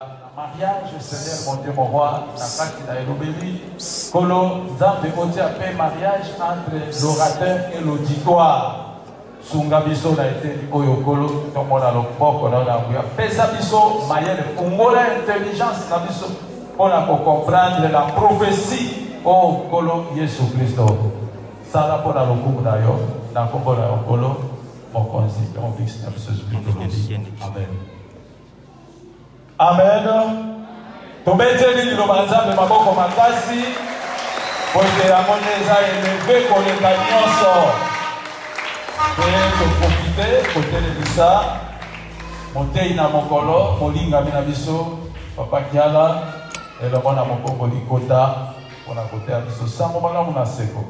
Mariage, Seigneur, mon Dieu, mon roi, la carte qui a élobéli, Kolo, Zambe, Odia, paix, mariage entre l'orateur et l'auditoire. Sungabiso a été Oyokolo, tout le monde a le port, on a la Pesabiso, Mayel, Ungola, intelligence, Nabiso, on a pour comprendre la prophétie, oh, Kolo, Yesu Christo. Ça là pour la locure d'ailleurs, dans le combo de Kolo, mon conseil, on fixe ce spirituel. Amen. Amen. Tobeteli lilobanza me maboko makasi pote amoneza élevé koleka nyonso pe tokofite kotelelisa motei na mokolo molingami na biso papa kiala elongo na mokongo likota mpona koteya biso sango malamu na seko.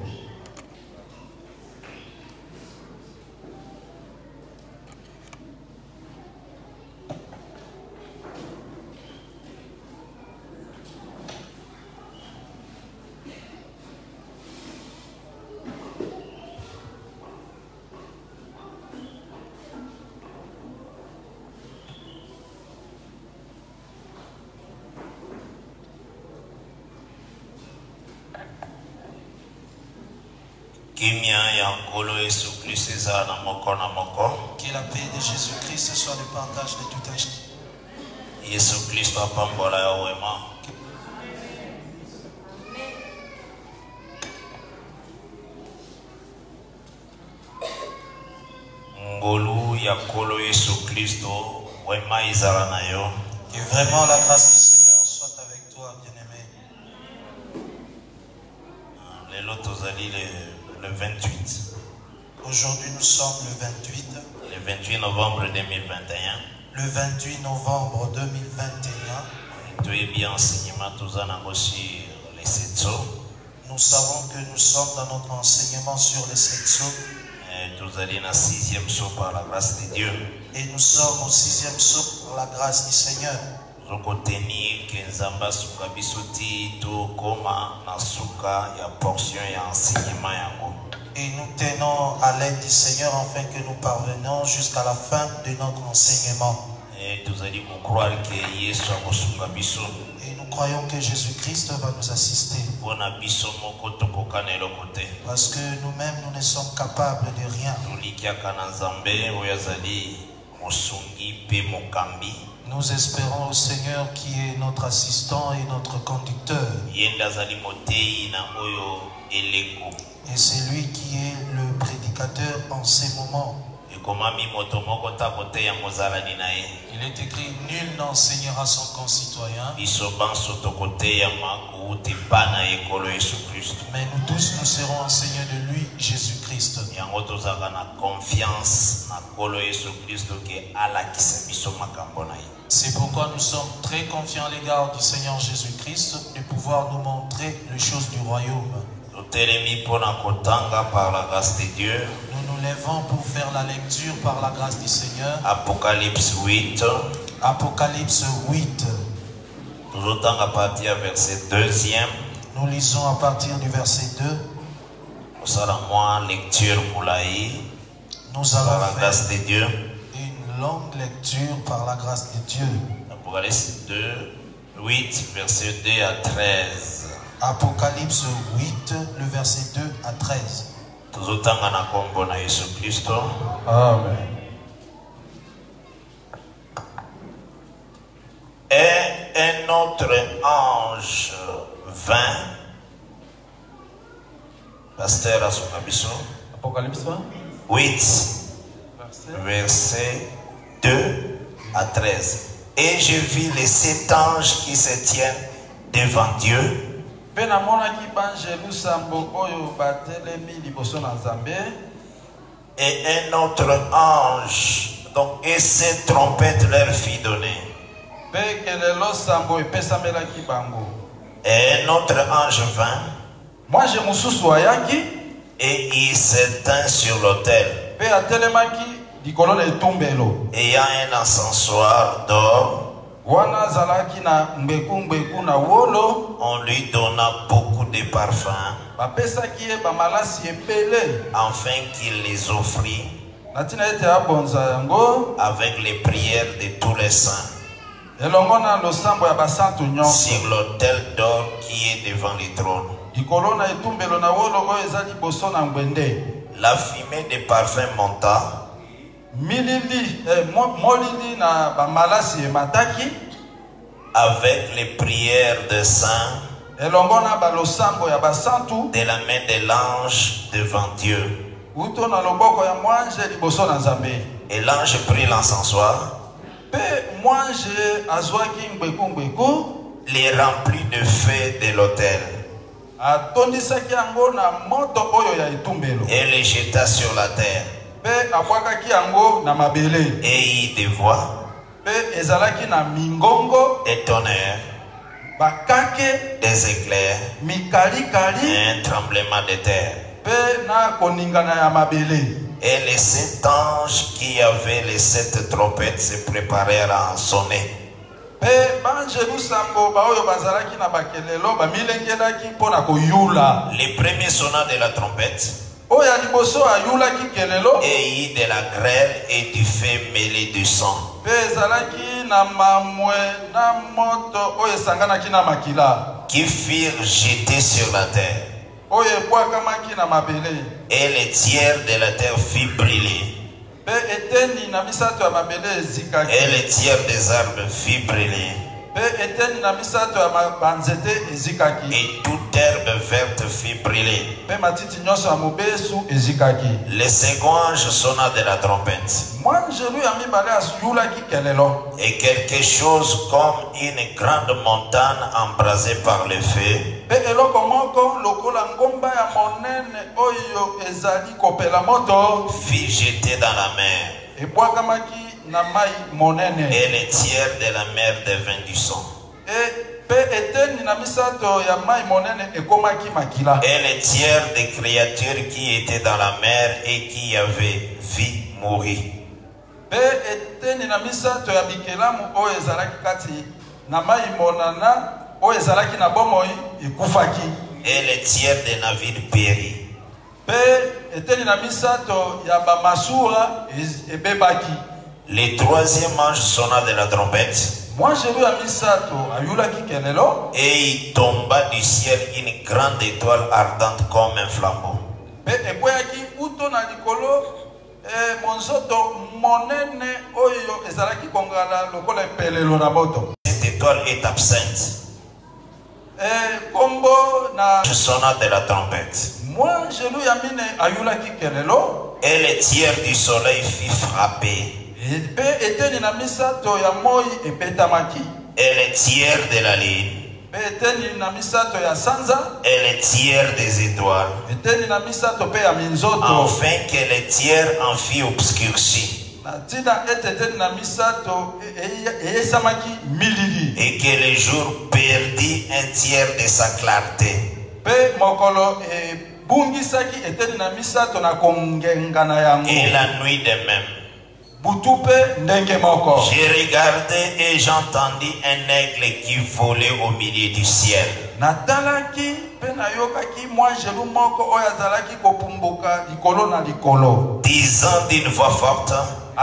Que la paix de Jésus-Christ soit le partage de tout un. Jésus-Christ papa mbola ya wema. Ngolu ya kolo Jésus-Christ wema izala na yo. Que vraiment la grâce du Seigneur soit avec toi, bien-aimé. Lelo tozali le 28. Aujourd'hui, nous sommes le 28. Le 28 novembre 2021. Le 28 novembre 2021. Tu es bien enseignement, tous en aussi les 7 sauts. Nous savons que nous sommes dans notre enseignement sur les 7 sauts. Nous allons dans le 6e saut par la grâce de Dieu. Et nous sommes au 6e saut par la grâce du Seigneur. Nous retenons que Nzamba Suka Bisoti, tout comme Nasuka, il y a portion et enseignement. Et nous tenons à l'aide du Seigneur afin que nous parvenions jusqu'à la fin de notre enseignement. Et nous allons croire que et nous croyons que Jésus-Christ va nous assister. Parce que nous-mêmes, nous ne sommes capables de rien. Nous espérons au Seigneur qui est notre assistant et notre conducteur. Et c'est lui qui est le prédicateur en ces moments. Il est écrit, nul n'enseignera son concitoyen. Mais nous tous, nous serons enseignés de lui, Jésus-Christ. C'est pourquoi nous sommes très confiants à l'égard du Seigneur Jésus-Christ de pouvoir nous montrer les choses du royaume. Par la grâce de Dieu. Nous nous lèvons pour faire la lecture par la grâce du Seigneur. Apocalypse 8. Apocalypse 8. Nous à partir du verset 2e. Nous lisons à partir du verset 2. Nous allons lecture nous allons par la grâce de Dieu. Une longue lecture par la grâce de Dieu. Apocalypse 2, 8, verset 2 à 13. Apocalypse 8, le verset 2 à 13. Amen. Et un autre ange vint. Pasteur Asukabiso. Apocalypse 8, verset 2 à 13. Et je vis les 7 anges qui se tiennent devant Dieu. Et un autre ange, donc, et cette trompette leur fit donner. Et un autre ange vint. Et il s'éteint sur l'autel. Ayant un encensoir d'or. On lui donna beaucoup de parfums afin qu'il les offrit avec les prières de tous les saints. sur l'autel d'or qui est devant le trône. La fumée des parfums monta. Avec les prières des saints de la main de l'ange devant Dieu. Et l'ange prit l'encensoir, les remplit de feu de l'autel et les jeta sur la terre. Et il des voix, des tonnerres, des éclairs et un tremblement de terre. Et les 7 anges qui avaient les 7 trompettes se préparèrent à en sonner. Les premiers sonnant de la trompette, et il de la grêle et du feu mêlé du sang. Qui firent jeter sur la terre. Et les tiers de la terre fit brûler. Et les tiers des arbres fit brûler. Et toute herbe verte fit brûler. Le second ange sonna de la trompette. Et quelque chose comme une grande montagne embrasée par le feu fit jeter dans la mer. Et les tiers de la mer devint du sang. Et les tiers des créatures qui étaient dans la mer et qui avaient vie mourir. Et les tiers des navires péris. Le troisième ange sonna de la trompette. Et il tomba du ciel une grande étoile ardente comme un flambeau. Cette étoile est absente. Je sonna de la trompette. Et le tiers du soleil fit frapper. Et le tiers de la lune. Et le tiers des étoiles. Afin que le tiers en fit obscurci. Et que le jour perdit un tiers de sa clarté. Et la nuit de même. J'ai regardé et j'entendis un aigle qui volait au milieu du ciel. Disant d'une voix forte,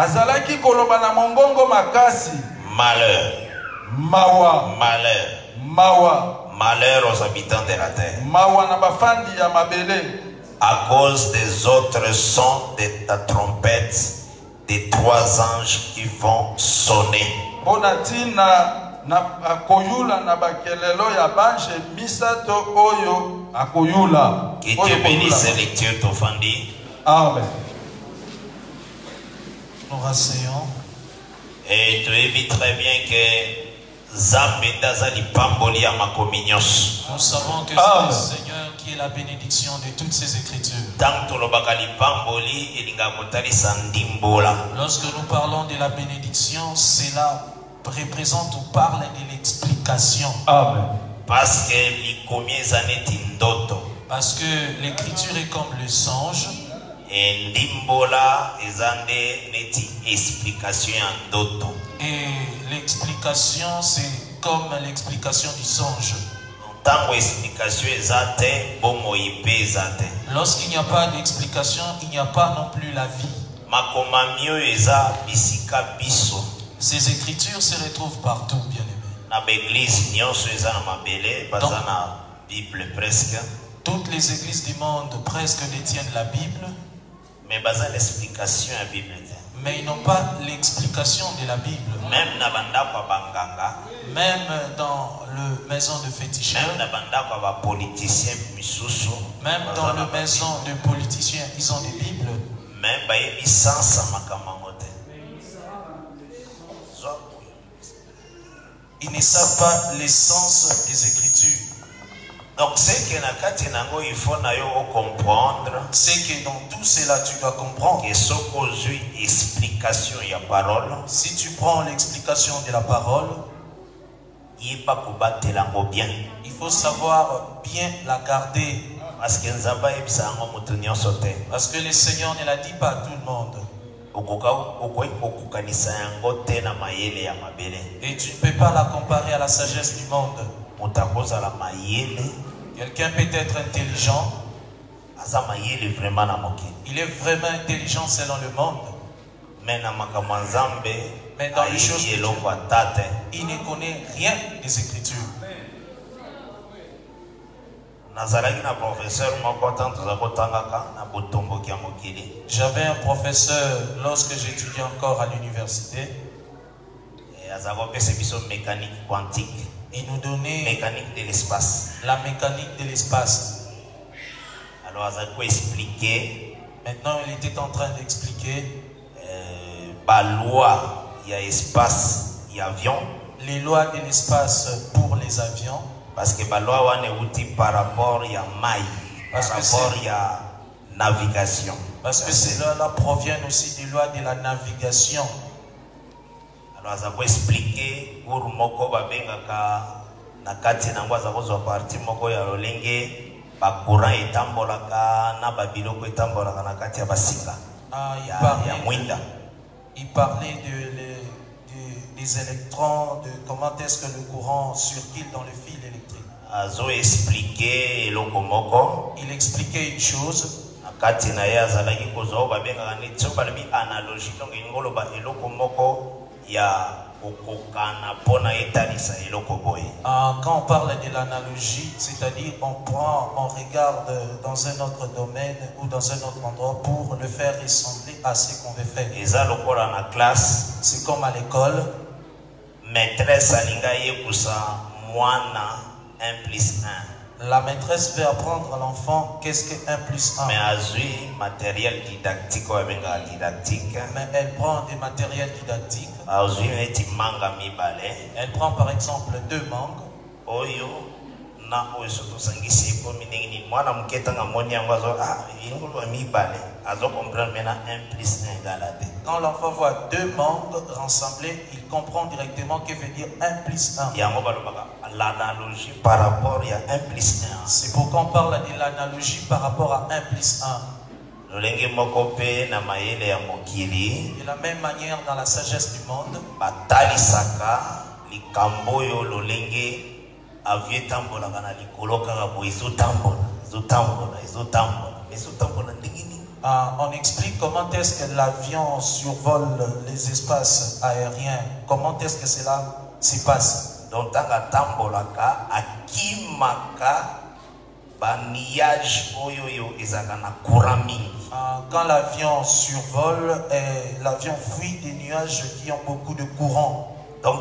malheur, malheur, malheur aux habitants de la terre, à cause des autres sons de ta trompette, des 3 anges qui vont sonner. Que Dieu bénisse ces lectures t'offendit. Amen. Nous rasseyons. Et tu vis très bien que nous savons que c'est le Seigneur qui est la bénédiction de toutes ces écritures. Lorsque nous parlons de la bénédiction, cela représente ou parle de l'explication. Amen. Parce que l'écriture est comme le songe. Et ndimbola ezande neti explication en doto. Et l'explication c'est comme l'explication du songe. Lorsqu'il n'y a pas d'explication, il n'y a pas non plus la vie. Ces écritures se retrouvent partout, bien-aimés. Toutes les églises du monde presque détiennent la Bible. Mais ils n'ont pas l'explication de la Bible. Même dans le maison de féticheurs, même dans le maison de politiciens, ils ont des Bibles. Ils ne savent pas l'essence des Écritures. Donc c'est que il faut comprendre. C'est que dans tout cela tu dois comprendre. Que explication il y a parole. Si tu prends l'explication de la parole, il faut savoir bien la garder. Parce que le Seigneur ne la dit pas à tout le monde. Et tu ne peux pas la comparer à la sagesse du monde. Quelqu'un peut être intelligent. Il est vraiment intelligent selon le monde. Mais dans les choses de Dieu, il ne connaît rien des Écritures. J'avais un professeur lorsque j'étudiais encore à l'université. Mécanique quantique. Il nous donnait mécanique de l'espace. La mécanique de l'espace. Alors, ça peut expliquer. Maintenant, il était en train d'expliquer. Loi, il y a espace, il y a avion. Les lois de l'espace pour les avions. Parce que la loi est par rapport il y a maille. Par rapport il y a navigation. Parce que cela provient aussi des lois de la navigation. Alors ça peut expliquer pour moko babengaka na kati na ngwa za kozwa parti moko ya lolenge ba courant etambolaka na babiloko etambolaka na kati ya basika. Il parlait des électrons, de comment est-ce que le courant circule dans le fil électrique. Il expliquait une chose. Quand on parle de l'analogie, c'est-à-dire on regarde dans un autre domaine ou dans un autre endroit pour le faire ressembler à ce qu'on veut faire. C'est comme à l'école. Maîtresse mwana 1 plus 1. La maîtresse veut apprendre à l'enfant qu'est-ce que 1 plus 1. Mais matériel didactique. Mais elle prend des matériels didactiques. Elle prend par exemple 2 mangues. Quand l'enfant voit 2 mangues rassemblées, il comprend directement que veut dire 1 plus 1. L'analogie par rapport à 1 plus 1. C'est pourquoi on parle de l'analogie par rapport à 1 plus 1. De la même manière dans la sagesse du monde. On explique comment est-ce que l'avion survole les espaces aériens. Quand est-ce que cela se passe? Donc, quand l'avion survole, l'avion fuit des nuages qui ont beaucoup de courant. Donc,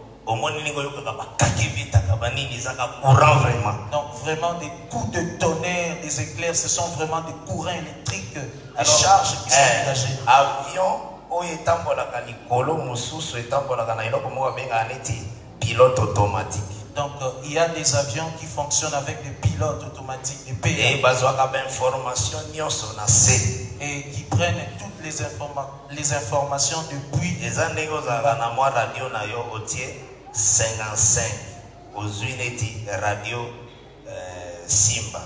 vraiment des coups de tonnerre, des éclairs, ce sont vraiment des courants électriques, des charges qui sont dégagées. Avion, pilote automatique. Donc il y a des avions qui fonctionnent avec des pilotes automatiques, des PA. Et qui prennent toutes les informations depuis. Radio 55 aux unités radio Simba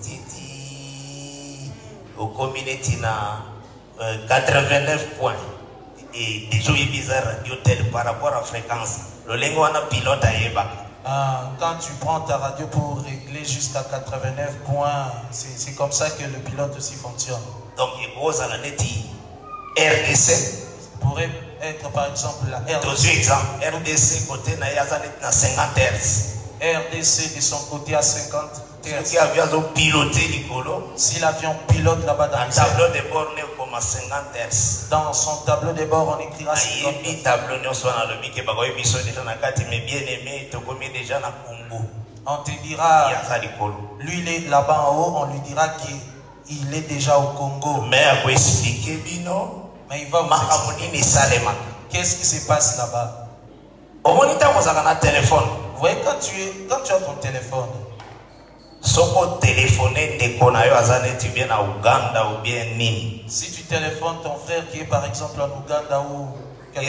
au community na 89 points et des jours bizarres radio tel par rapport à fréquence le lingo a pilote à quand tu prends ta radio pour régler jusqu'à 89 points, c'est comme ça que le pilote aussi fonctionne. Donc il pose à la neti RDC pourrait être par exemple la RDC. Exemple, RDC côté na 50 Hz. RDC de son côté à 50 Hz. Qui avion piloté l'icolo. Si l'avion pilote là-bas dans le tableau de bord n'est comme à 50 Hz. Dans son tableau de bord on écrira 50 Hz. Tableau nous soit dans le bique bagoy biso déjà na kati mais bien aimé to comme déjà na Congo. On te dira lui il est là-bas en haut, on lui dira qu'il est déjà au Congo. Mais à quoi expliquer bino? Mais il va vous expliquer. Qu'est-ce qui se passe là-bas? Au moniteur vous avez un téléphone. Vous voyez quand tu as ton téléphone. Soko téléphoner de konayo azane tu bien à Ouganda ou bien Nîmes. Si tu téléphones ton frère qui est par exemple en Ouganda ou il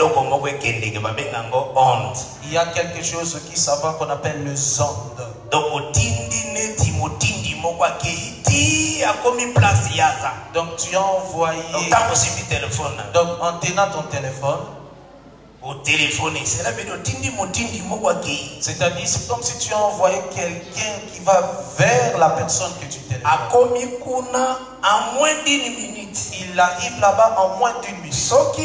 y a quelque chose qui s'avance qu'on appelle le sonde. Donc tu as envoyé. Donc en tenant ton téléphone. Au téléphone, c'est-à-dire c'est comme si tu as envoyé quelqu'un qui va vers la personne que tu téléphones. En moins d'une minute. Il arrive là-bas en moins d'une minute.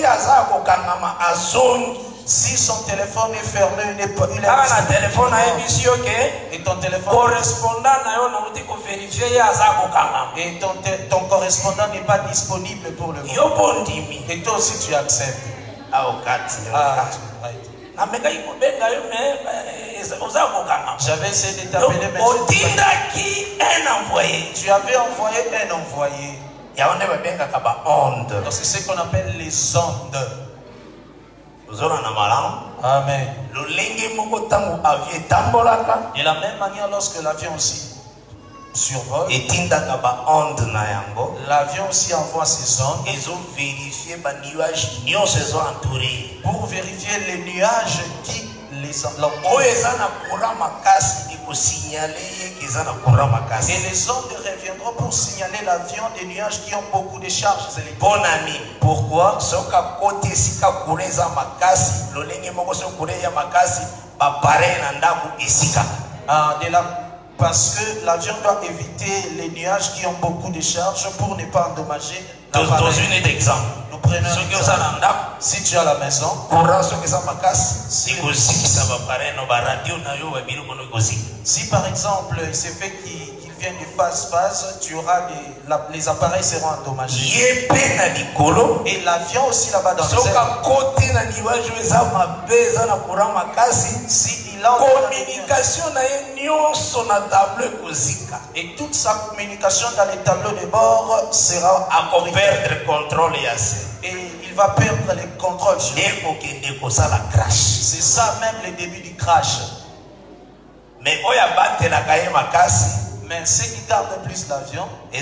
Si son téléphone est fermé, il est téléphone et ton téléphone correspondant et ton correspondant n'est pas disponible pour le moment. Et toi aussi tu acceptes. J'avais essayé de t'appeler, mais tu avais envoyé un envoyé. Donc c'est ce qu'on appelle les ondes. Amen. De la même manière, lorsque l'avion aussi survole, l'avion aussi envoie ses ondes pour vérifier les nuages qui les entourent. Et les ondes reviendront pour signaler l'avion des nuages qui ont beaucoup de charges électriques. Bon ami, pourquoi? Parce que l'avion doit éviter les nuages qui ont beaucoup de charges pour ne pas endommager l'appareil. Nous prenons un exemple. Si tu as la maison, si par exemple il se fait qu'il vienne de phase, tu auras les appareils seront endommagés. Et l'avion aussi là-bas dans le si il a communication et toute sa communication dans les tableaux de bord sera à perdre contrôle et il va perdre les contrôles. C'est ça même le début du crash. Mais ceux qui gardent plus l'avion, c'est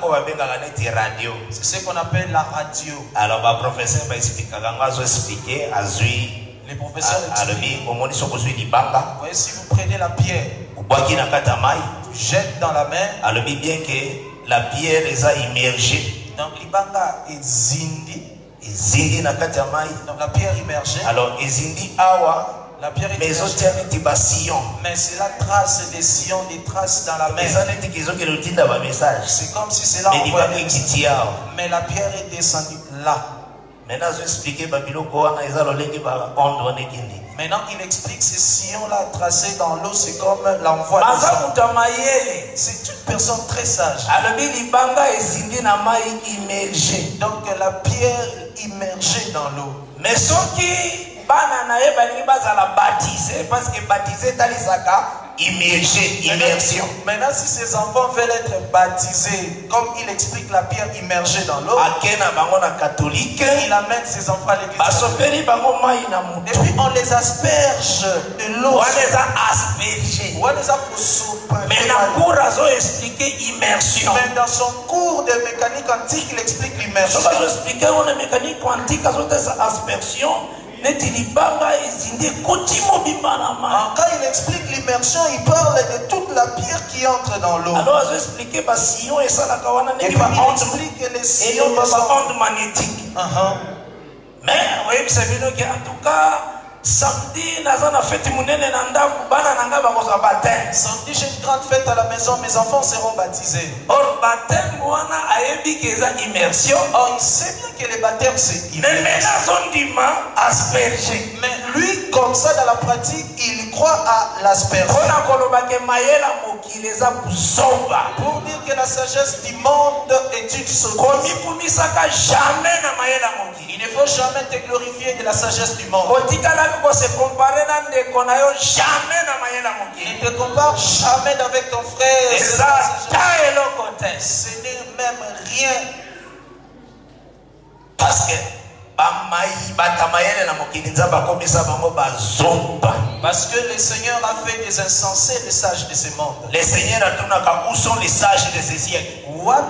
ce qu'on appelle la radio. Alors, le professeur va expliquer, les professeurs expliquent. Voyez, si vous prenez la pierre, vous jetez dans la mer, alors bien que la pierre est immergée. Donc l'ibanga est zindi. Donc la pierre immergée. Alors ezindi awa. La pierre est mais c'est la trace des sillons, des traces dans la mer. C'est comme si c'est là mais la pierre est descendue là. Maintenant il explique ces sillons-là tracés dans l'eau, c'est comme l'envoi. C'est une personne très sage. Donc la pierre immergée dans l'eau. Mais ce qui parce que baptisé immersion. Maintenant, si ces enfants veulent être baptisés, comme il explique la pierre immergée dans l'eau, il amène ses enfants à l'église. Et puis on les asperge de l'eau. Mais dans son cours de mécanique quantique, il explique l'immersion. Quand il explique l'immersion, il parle de toute la pierre qui entre dans l'eau. Alors, je vais expliquer le sillon et ça, il explique les sillons magnétiques. Mais, oui, vous savez en tout cas, Samedi, nazana fête munene nanda kubana nanga bakosa baptême. Samedi, j'ai une grande fête à la maison, mes enfants seront baptisés. Or baptême wana ayebi keza immersion. Or il sait bien que les baptêmes c'est immersion. Mais lui, comme ça dans la pratique, il croit à l'aspersion. Pour dire que la sagesse du monde est une sottise. Il ne faut jamais te glorifier de la sagesse du monde. Ne te compare jamais avec ton frère. Ce n'est même rien. Parce que le Seigneur a fait des insensés les sages de ce monde. Le Seigneur a dit où sont les sages de ce siècle?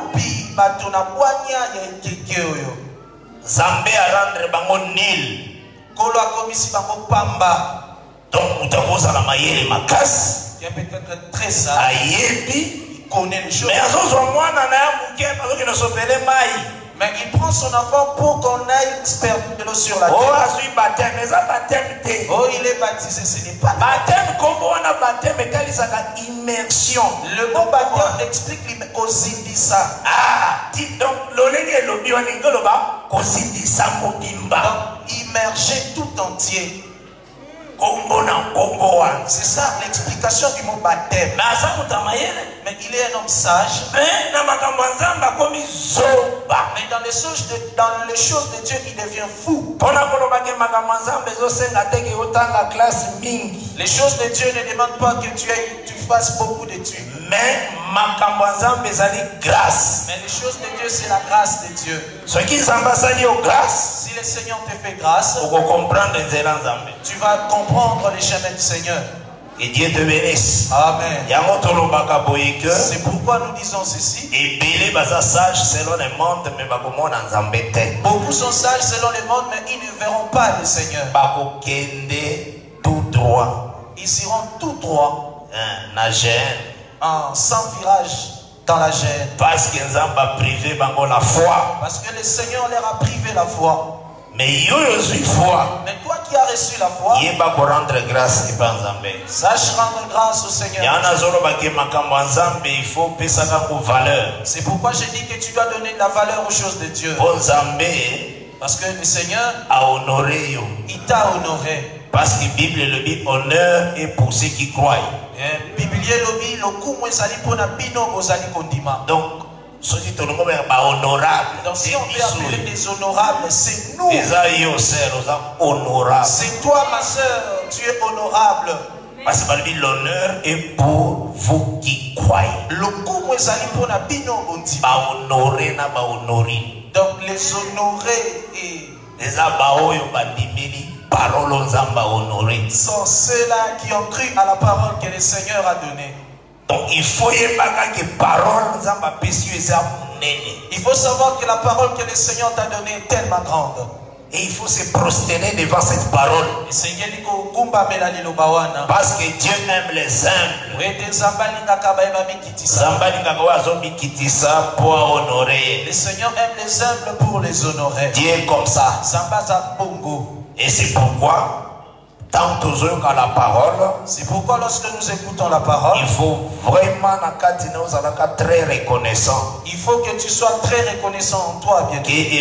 Zambé a rendre bango nil. Kolo a komisi bango pamba. Donc nous avons la maïe makas. Il est peut-être très sage. Ayebi. Il connaît les choses. Mais à ce moment mais il prend son enfant pour qu'on aille faire de l'eau sur la terre. Oh, il est baptisé, ce n'est pas baptême. Comme on a baptême, immersion. Le mot baptême explique l'immersion. Ah, donc immerger tout entier. C'est ça l'explication du mot baptême. Mais il est un homme sage. Mais dans les choses de Dieu, il devient fou. Les choses de Dieu ne demandent pas que tu fasses beaucoup d'études. Mais les choses de Dieu, c'est la grâce de Dieu. Si le Seigneur te fait grâce, tu vas comprendre les chemins du Seigneur. Et Dieu te bénisse. Amen. C'est pourquoi nous disons ceci. Beaucoup sont sages selon le monde, mais ils ne verront pas le Seigneur. Ils iront tout droit. Sans virage dans la gêne. Parce que le Seigneur leur a privé la foi. Mais toi qui as reçu la foi, sache rendre grâce au Seigneur. C'est pourquoi j'ai dit que tu dois donner de la valeur aux choses de Dieu. Parce que le Seigneur il t'a honoré. Parce que la Bible le dit honneur est pour ceux qui croient. Donc, donc si on veut appeler des honorables, c'est nous. C'est toi ma soeur, tu es honorable. Parce que l'honneur est pour vous qui croyez. Donc les honorer et sont ceux-là qui ont cru à la parole que le Seigneur a donnée. Donc il faut savoir que la parole que le Seigneur t'a donnée est tellement grande. Et il faut se prosterner devant cette parole. Parce que Dieu aime les humbles. Le Seigneur aime les humbles pour les honorer. Dieu est comme ça. Et c'est pourquoi tant à la parole, c'est pourquoi lorsque nous écoutons la parole, il faut vraiment être très reconnaissant. Il faut que tu sois très reconnaissant en toi, bien. Que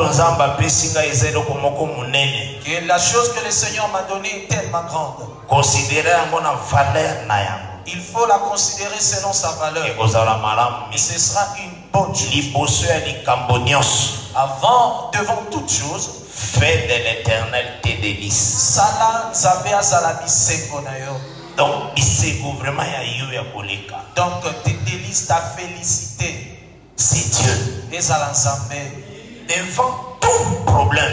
la chose que le Seigneur m'a donnée est tellement grande. Considérer mon valeur. Il faut la considérer selon sa valeur. Et ce sera une bonne chose. Avant, devant toute chose, fais de l'Éternel tes délices. Donc, donc tes délices, ta félicité, c'est Dieu. Devant tout problème,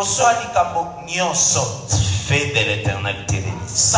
fais de l'Éternel tes délices.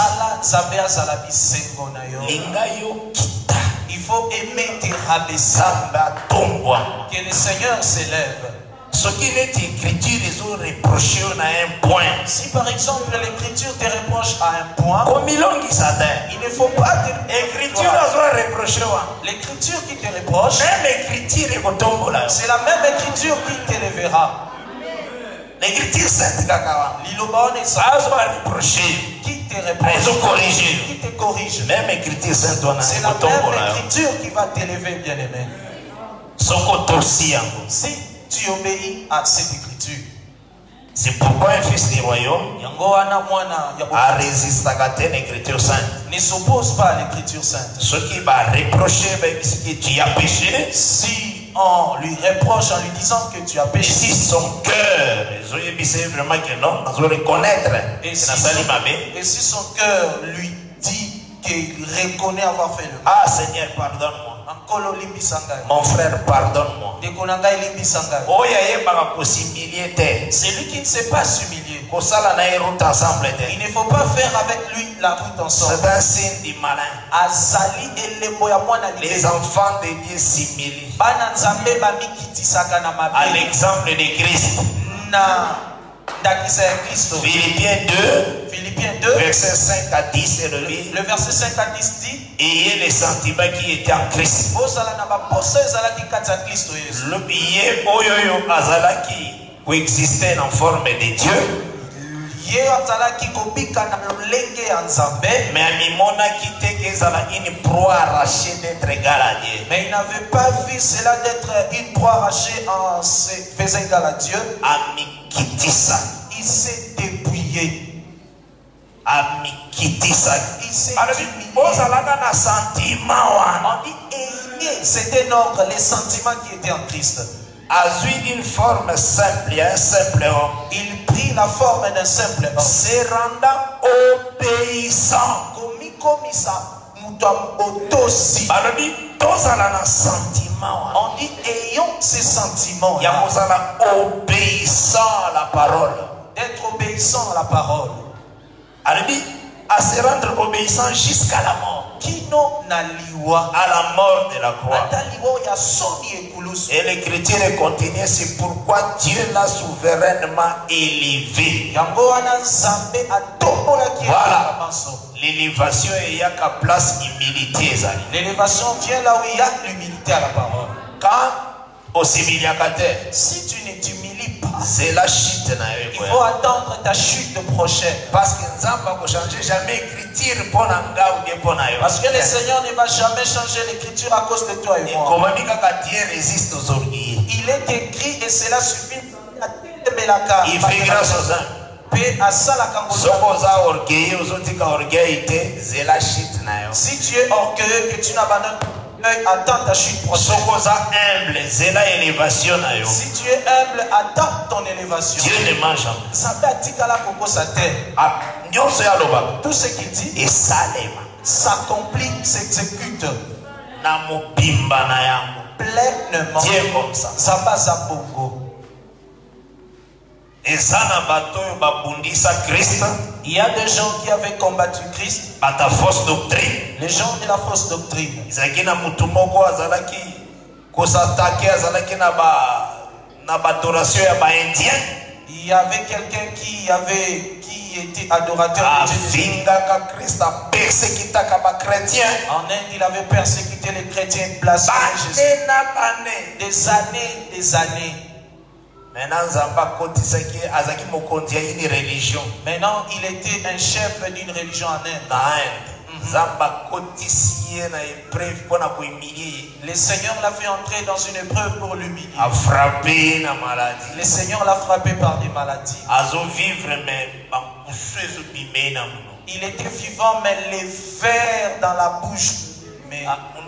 Il faut aimer tes rabaisser. Que le Seigneur s'élève. Ce qui est écriture, ils ont reproché à un point. Si par exemple l'écriture te reproche à un point, il ne faut pas te l'écriture l'écriture qui te reproche, même écriture, c'est la même écriture qui t'élèvera. l'écriture sainte kakawa liloba on est reproché qui te reproche, qui te corrige. Même écriture sainte c'est la même écriture qui va t'élever, bien-aimé. Si tu obéis à cette écriture, c'est pourquoi un fils du royaume a résisté à l'écriture sainte. Ne s'oppose pas à l'écriture sainte. Ce qui va reprocher que tu as péché, si on lui reproche en lui disant que tu as péché, si son cœur, vraiment que non, on doit reconnaître, et si son cœur lui dit qu'il reconnaît avoir fait le mal, ah Seigneur, pardonne-moi. Mon frère, pardonne-moi. C'est lui qui ne sait pas s'humilier. Il ne faut pas faire avec lui la route ensemble. C'est un signe du malin. Les enfants de Dieu s'humilient à l'exemple de Christ. Philippiens 2, verset 5 à 10 et le verset 5 à 10 dit: ayez les sentiments qui étaient en Christ. Le billet oyoyo azalaki coexister en forme de Dieu. Mais à Mimona qui une proie arrachée d'être égal à Dieu. Mais il n'avait pas vu cela d'être une proie arrachée en se faisant égal à Dieu. Amikitisa. Il s'est dépouillé. Amikitisa. Il s'est humilié. On dit c'était notre les sentiments qui étaient en Christ. Azui d'une forme simple, un simple homme. Il prit la forme d'un simple homme. Se rendant obéissant. Comme ça, nous sommes aussi. On dit ayons ces sentiments. Obéissant à la parole. D'être obéissant à la parole. À se rendre obéissant jusqu'à la mort. À la mort de la croix. Et l'écriture continue, c'est pourquoi Dieu l'a souverainement élevé. Voilà. L'élévation est à la place humilité. L'élévation vient là où il y a l'humilité à la parole. Quand si tu ne t'humilies pas, c'est la chute. Il faut attendre ta chute prochaine. Parce que Nzamba ne change jamais l'écriture pour Nanga ou bien pour Nayo. Parce que le Seigneur ne va jamais changer l'écriture à cause de toi et moi. Dieu résiste aux orgueilleux. Il est écrit et cela suffit. Il fait grâce aux uns. Si tu es orgueilleux que tu n'abandonnes pas, attends ta chute prochaine. Si tu es humble, attends ton élévation. Dieu ne mange jamais. Tout ce qu'il dit s'accomplit, s'exécute pleinement. Dieu comme ça. Il y a des gens qui avaient combattu Christ. Fausse doctrine. Les gens de la fausse doctrine. Il y avait quelqu'un qui était adorateur de Jésus. En Inde, il avait persécuté les chrétiens, blasphémé Jésus. Des années. Maintenant, il était un chef d'une religion en Inde. Le Seigneur l'a fait entrer dans une épreuve pour l'humilier. Le Seigneur l'a frappé par des maladies. Il était vivant, mais les vers dans la bouche. Mais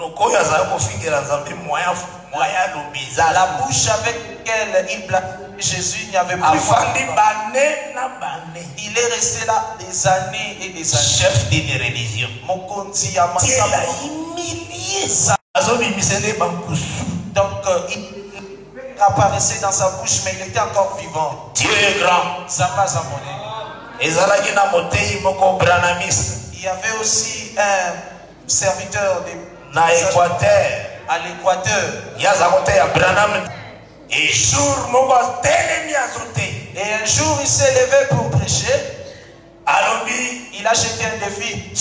la bouche avec laquelle il blasphémait Jésus, il n'y avait plus. Il est resté là des années et des années. Chef d'une religion. Dieu l'a humilié. Donc il apparaissait dans sa bouche, mais il était encore vivant. Dieu est grand. Ça passe à mon Il y avait aussi un serviteur à l'Équateur. Et un jour il s'est levé pour prêcher. Il a jeté un défi.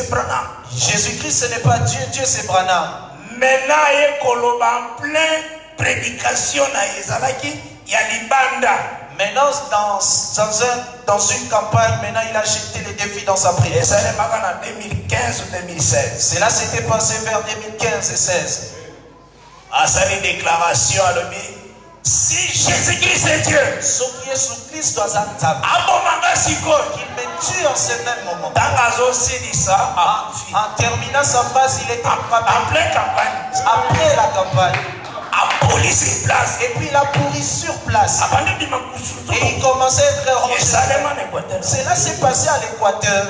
Jésus-Christ ce n'est pas Dieu, Dieu c'est Branham. Maintenant il est en plein prédication na ezalaki ya libanda. Maintenant, dans une campagne, maintenant il a jeté les défis dans sa prière. Et ça n'est pas en 2015 ou 2016. Cela s'était passé vers 2015 et 16. À sa déclaration à l'homme, si Jésus-Christ est Dieu, qu'il me tue en ce même moment. En terminant sa phrase, il était après la campagne. Et puis il a pourri sur place. Et il commençait à être rangé. Cela s'est passé à l'Équateur.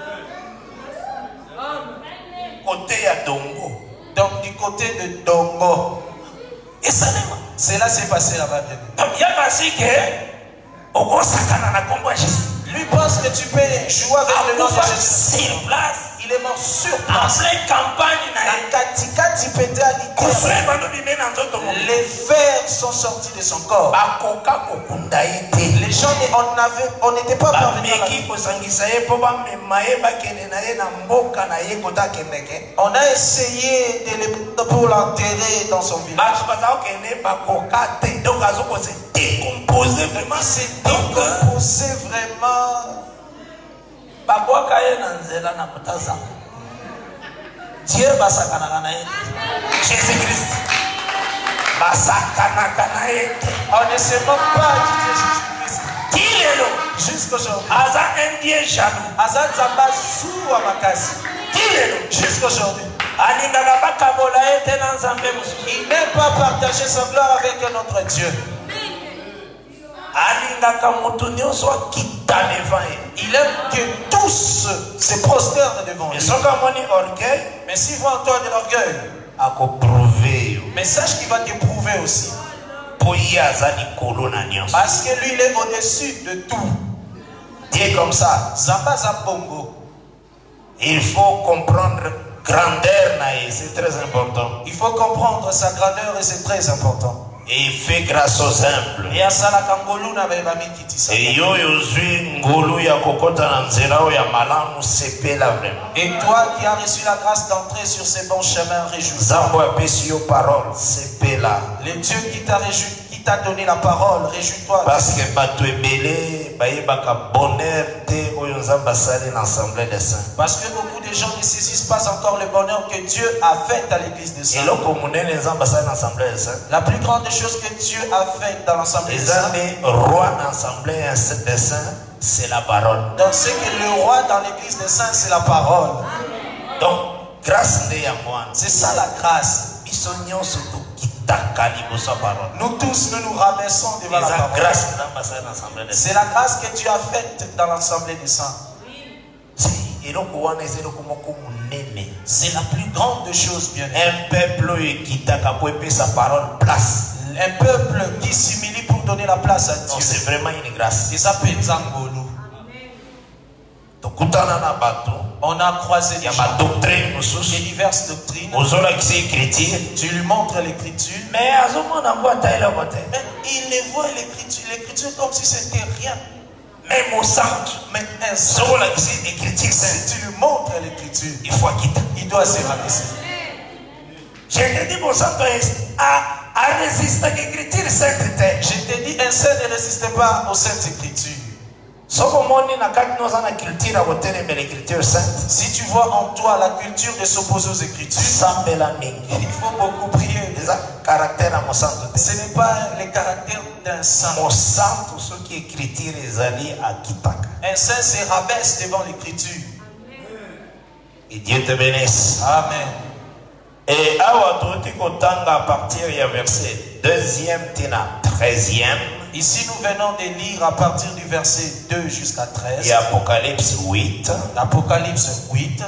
Côté à Dongo. Donc du côté de Dongo. Et cela s'est passé là-bas. Lui pense que tu peux jouer avec le nom de Jésus. Il est mort sur place. Les vers sont sortis de son corps. Les gens, on n'était pas parvenus. On a essayé de le pour l'enterrer dans son village. Décomposé vraiment, c'est décomposé vraiment. Dieu Jésus-Christ. On ne se moque pas du Dieu Jésus-Christ. Dis-le jusqu'aujourd'hui. Aza un Dieu jaloux. Aza Zamba sous Amakasi. Dis-le jusqu'aujourd'hui. Il n'aime pas partager sa gloire avec un autre Dieu. Il aime que tous se prosternent devant lui. Mais s'il voit en toi de l'orgueil, mais sache qu'il va t'éprouver aussi. Parce que lui, il est au-dessus de tout. Dis comme ça. Zamba Zabongo. Il faut comprendre grandeur, c'est très important. Il faut comprendre sa grandeur et c'est très important. Et il fait grâce aux humbles. Et toi qui as reçu la grâce d'entrer sur ces bons chemins, réjouis-toi. Le Dieu qui t'a donné la parole, réjouis-toi. Parce que parce que beaucoup de gens ne saisissent pas encore le bonheur que Dieu a fait à l'église de Saint. La plus grande chose que Dieu a fait dans l'assemblée des saints, c'est la parole. Donc ce que le roi dans l'église des saints, c'est la parole. Donc grâce de moi, c'est ça la grâce. Nous tous, nous rabaissons devant la parole. C'est la grâce que tu as faite dans l'assemblée des saints. C'est la plus grande chose, bien aimé. Un peuple qui sa parole place. Un peuple qui s'humilie pour donner la place à Dieu. C'est vraiment une grâce. On a croisé des diverses doctrines. Tu lui montres l'écriture. Mais il les voit l'écriture comme si c'était rien. Même au centre. Mais un si tu lui montres l'écriture, il doit se rabaisser. Je te dis, mon sang à résister à l'écriture sainte. Je te dis, un saint ne résiste pas aux saintes écritures. Si tu vois en toi la culture de s'opposer aux écritures, il faut beaucoup prier. Ce n'est pas le caractère d'un saint. Un saint se rabaisse devant l'écriture. Et Dieu te bénisse. Amen. Et à partir du verset 2e tina 13e. Ici nous venons de lire à partir du verset 2 jusqu'à 13. Et Apocalypse 8. Apocalypse 8.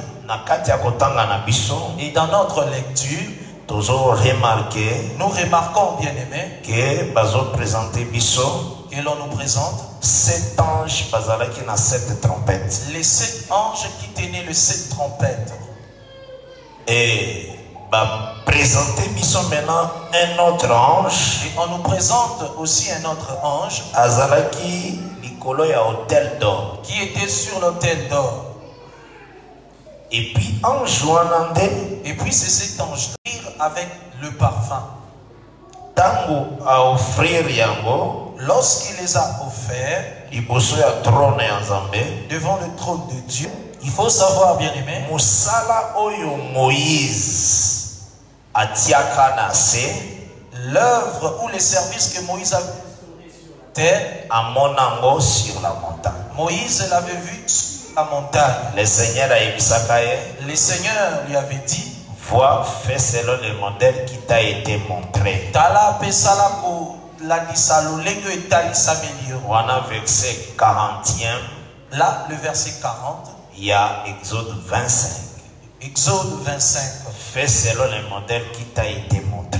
Et dans notre lecture, nous remarquons, bien aimé, que l'on nous présente 7 anges qui ont 7 trompettes. Les 7 anges qui tenaient les 7 trompettes. Et présenter maintenant un autre ange. Et on nous présente aussi un autre ange Azalaki Nicolo ya hôtel d'or, qui était sur l'autel d'or. Et puis ange Wanande. Et puis c'est cet ange avec le parfum. Tango a offrir yango. Lorsqu'il les a offerts devant le trône de Dieu, il faut savoir, bien aimé, Musala oyo Moïse atiaka nase, l'œuvre ou les services que Moïse a fait à Monango sur la montagne. Moïse l'avait vu sur la montagne. Le Seigneur a Le Seigneur lui avait dit, vois, fais selon le modèle qui t'a été montré. On a verset 40e. Là, le verset 40. Il y a Exode 25. Exode 25. Fais selon le modèle qui t'a été montré.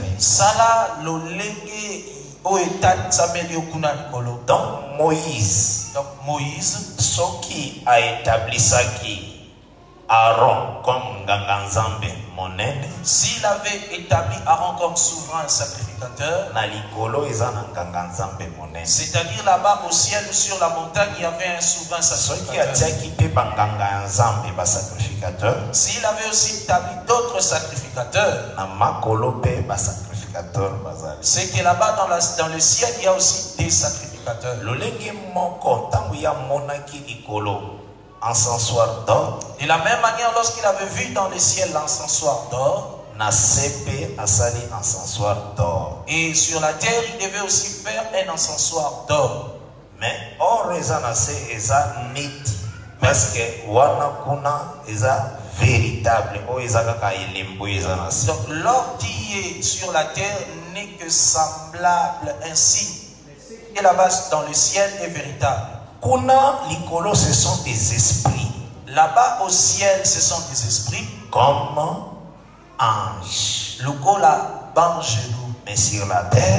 Donc Moïse, ce qui a établi ça qui Aaron comme Ganganzambe monene. S'il avait établi Aaron comme souverain sacrificateur, c'est-à-dire là-bas au ciel sur la montagne, il y avait un souverain sacrificateur. S'il avait aussi établi d'autres sacrificateurs, c'est que là-bas dans le ciel, il y a aussi des sacrificateurs. Encensoir d'or. De la même manière, lorsqu'il avait vu dans le ciel l'encensoir d'or, et sur la terre, il devait aussi faire un encensoir d'or. Mais or parce que wana véritable. Donc l'or qui est sur la terre n'est que semblable ainsi. Et là-bas dans le ciel est véritable. Kuna likolo, ce sont des esprits. Là-bas au ciel, ce sont des esprits. Comme anges. Lokola bangelou. Mais sur la terre,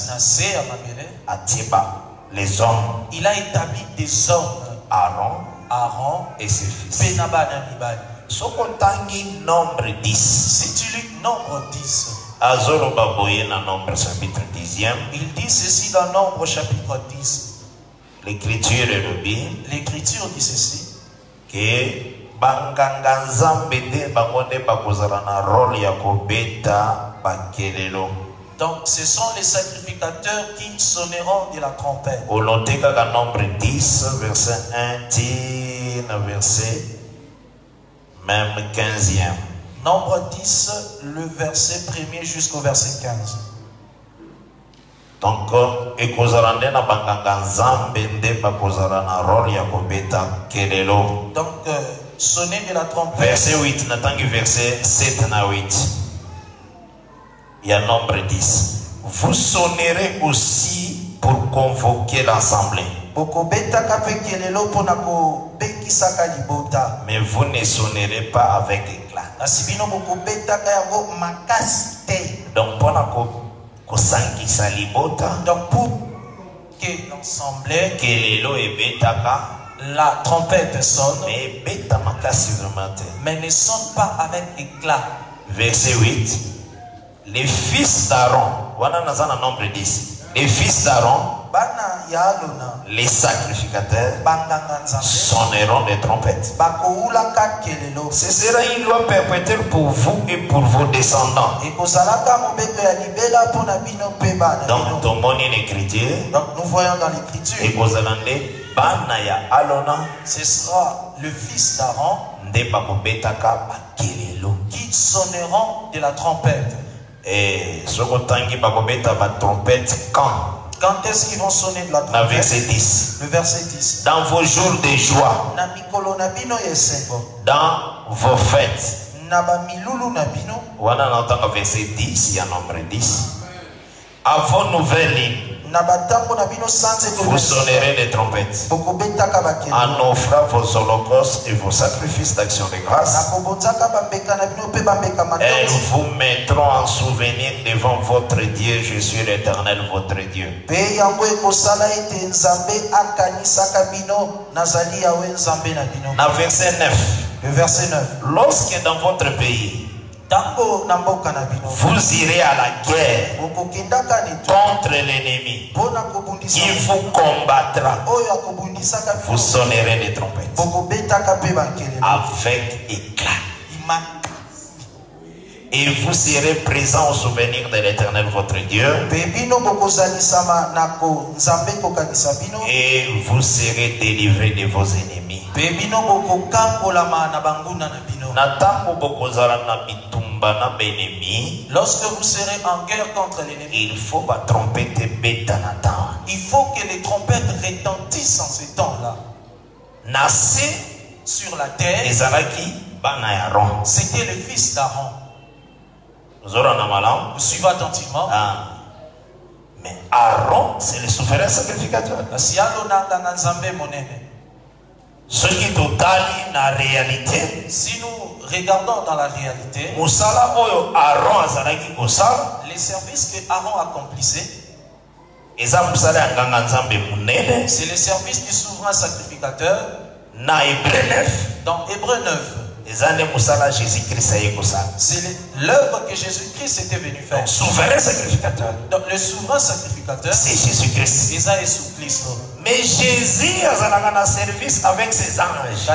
les hommes. Il a établi des hommes. Aaron et ses fils. Sokotangi nombre 10. Si tu lis nombre 10. Azoloba boye na nombre chapitre 10e. Il dit ceci dans nombre chapitre 10. L'écriture est le bien. L'écriture dit ceci. Que banganga nzambe de bangonde bakozala na rôle ya kobeta bakelelo. Donc ce sont les sacrificateurs qui sonneront de la trompette. Au Loteka nombre 10 verset 1 tina verset même 15e. Nombre 10 le verset 1er jusqu'au verset 15. Donc, ekozalande na banganga nzambe nde bakozala na rôle ya kobeta kelelo. Donc, sonner de la trompette. Verset 8, natangi verset 7 na 8. Il y a nombre 10. Vous sonnerez aussi pour convoquer l'assemblée. Mais vous ne sonnerez pas avec éclat. Donc, donc pour que l'ensemble la trompette sonne, mais ne sonne pas avec éclat. Verset 8. Les fils d'Aaron, nombre 10. Les fils d'Aaron, les sacrificateurs, sonneront des trompettes. Ce sera une loi perpétuelle pour vous et pour vos descendants. Donc, tout le monde est écriture. Donc, nous voyons dans l'écriture. Ce sera le fils d'Aaron qui sonneront de la trompette. Et ce trompette quand est-ce qu'ils vont sonner de la trompette? Verset 10. Le verset 10. Dans vos jours de joie, dans vos fêtes. Verset 10, il y a nombre 10. À vos nouvelles lignes, vous sonnerez des trompettes en offrant vos holocaustes et vos sacrifices d'action de grâce. Elles vous mettront en souvenir devant votre Dieu. Je suis l'Éternel, votre Dieu. Dans verset 9. Le verset 9. Lorsque dans votre pays, vous irez à la guerre contre l'ennemi qui vous combattra. Vous sonnerez des trompettes avec éclat. Et vous serez présents au souvenir de l'Éternel votre Dieu. Et vous serez délivrés de vos ennemis. Lorsque vous serez en guerre contre l'ennemi, il faut que les trompettes retentissent en ces temps-là. Sur la terre, c'était le fils d'Aaron. Vous suivez attentivement. Mais Aaron, c'est le souverain sacrificateur. Ce qui est total la réalité. Si nous regardons dans la réalité, les services que Aaron accomplissait, c'est le service du souverain sacrificateur. Dans Hébreu 9, c'est l'œuvre que Jésus-Christ était venu faire. Donc, souverain sacrificateur. Donc, le souverain sacrificateur, c'est Jésus-Christ. Mais Jésus a un service avec ses anges.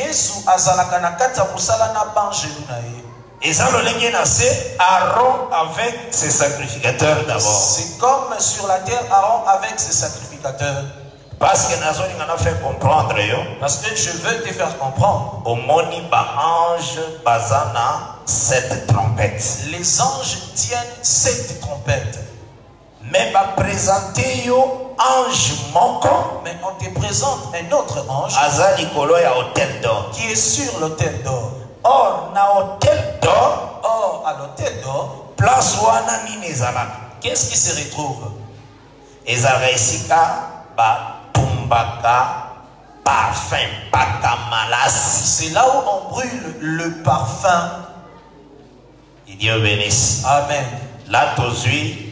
Et ça, Aaron avec ses sacrificateurs d'abord. C'est comme sur la terre, Aaron avec ses sacrificateurs. Parce que nous fait comprendre. Parce que je veux te faire comprendre. Au moni ange bazana 7 trompettes. Les anges tiennent 7 trompettes. Mais va présenter yo ange moko. Mais on te présente un autre ange. Azali kolo ya hôtel d'or. Qui est sur l'hôtel d'or. Or na hôtel d'or. Or à l'hôtel d'or. Place wana nini ezala. Qu'est-ce qui se retrouve? Ezala esika ba parfum, c'est là où on brûle le parfum. Dieu bénisse. Amen. Là, tozui,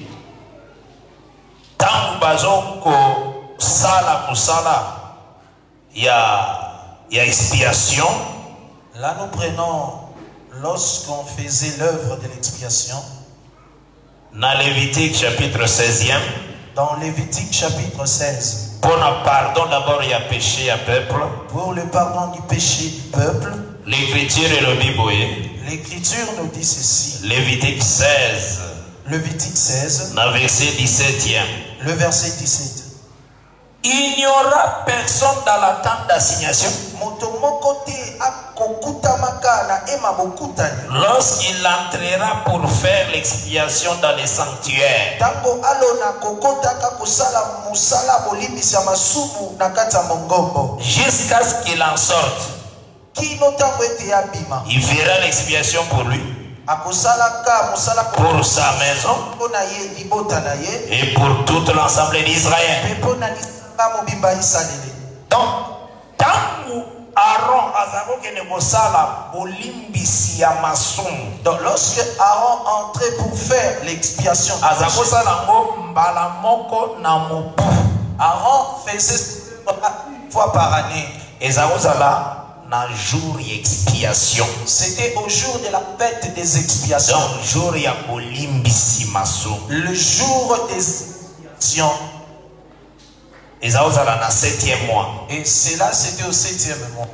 tant bazoko sala musala, il y a expiation. Là, nous prenons, lorsqu'on faisait l'œuvre de l'expiation. Dans Lévitique chapitre 16e. Dans Lévitique chapitre 16. Pour le pardon d'abord, il y a péché à peuple. Pour le pardon du péché du peuple. L'écriture et le Bible. L'écriture nous dit ceci. Lévitique 16. Lévitique 16. Dans le verset 17e. Le verset 17. Il n'y aura personne dans la tente d'assignation. Lorsqu'il entrera pour faire l'expiation dans les sanctuaires. Jusqu'à ce qu'il en sorte. Il verra l'expiation pour lui. Pour sa maison. Et pour tout l'ensemble d'Israël. Donc, Aaron donc lorsque Aaron entrait pour faire l'expiation, Aaron faisait une fois par année. C'était au jour de la fête des expiations. Le jour des expiations. Et ça dans le 7e mois. Et cela c'était au 7e mois.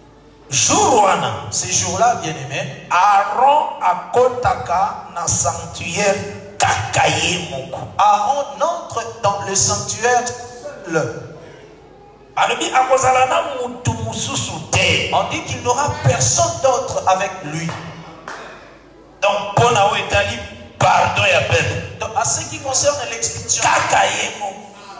Ces jours-là, bien aimé, Aaron a kotaka na sanctuaire kakaye moko. Aaron entre dans le sanctuaire seul. On dit qu'il n'aura personne d'autre avec lui. Donc pour la pardon et appel. Donc à ce qui concerne l'expiation, kakaye moko.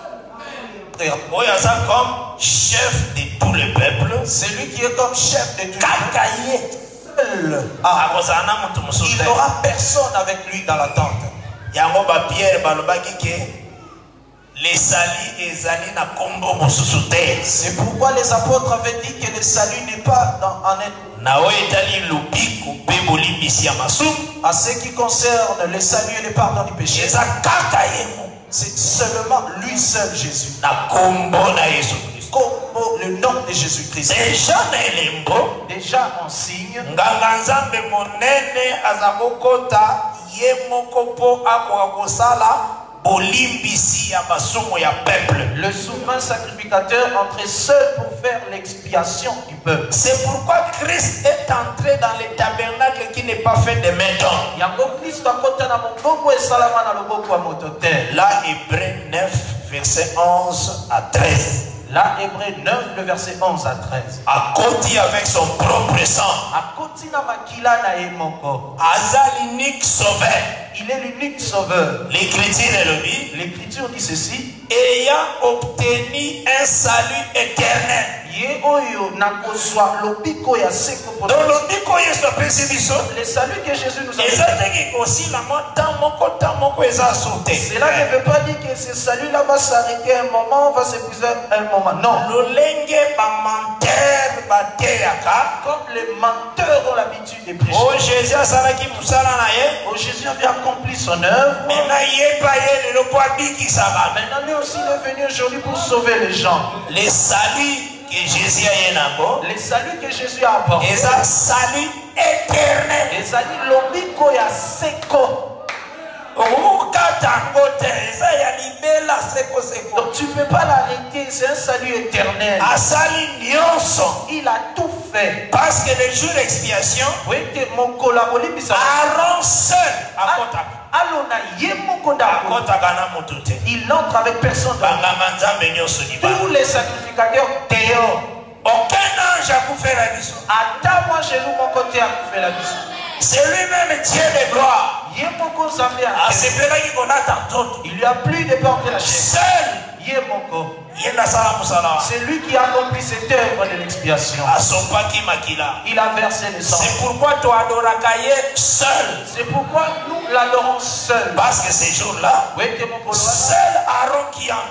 Comme chef de tout le peuple. C'est lui qui est comme chef de tout le peuple. Seul. Il n'aura personne avec lui dans la tente. C'est pourquoi les apôtres avaient dit que le salut n'est pas en être. À ce qui concerne le salut et le pardon du péché, c'est seulement lui seul Jésus. Le nom de Jésus-Christ. Déjà en signe. Le souverain sacrificateur entrait seul pour faire l'expiation du peuple. C'est pourquoi Christ est entré dans le tabernacle qui n'est pas fait de main d'homme. Là, Hébreux 9, verset 11 à 13. Là, Hébreux 9, le verset 11 à 13. A côté avec son propre sang. Aza l'unique sauveur. Il est l'unique sauveur. L'écriture dit ceci. Ayant obtenu un salut éternel. Le salut que Jésus nous a donné. Cela ne veut pas dire que ce salut-là va s'arrêter un moment, va s'épuiser un moment. Non. Comme les menteurs ont l'habitude de prêcher. Oh, Jésus avait accompli son œuvre. Maintenant, lui aussi, il est venu aujourd'hui pour sauver les gens. Les saluts que Jésus a apporté. Les saluts que Jésus a apporté. Et ça, salut éternel. Les saluts lobiko ya seko. Donc tu ne peux pas l'arrêter, c'est un salut éternel. Il a tout fait. Parce que le jour d'expiation, Aaron seul il entre avec personne. Tous les sacrificateurs dehors. Aucun ange a pu faire la mission. C'est lui-même Dieu de gloire. Il lui a plu de porter la chair. Seul. C'est lui qui a accompli cette œuvre de l'expiation. Il a versé le sang. C'est pourquoi tu adoras seul. C'est pourquoi nous l'adorons seul. Parce que ces jours-là, seul Aaron qui en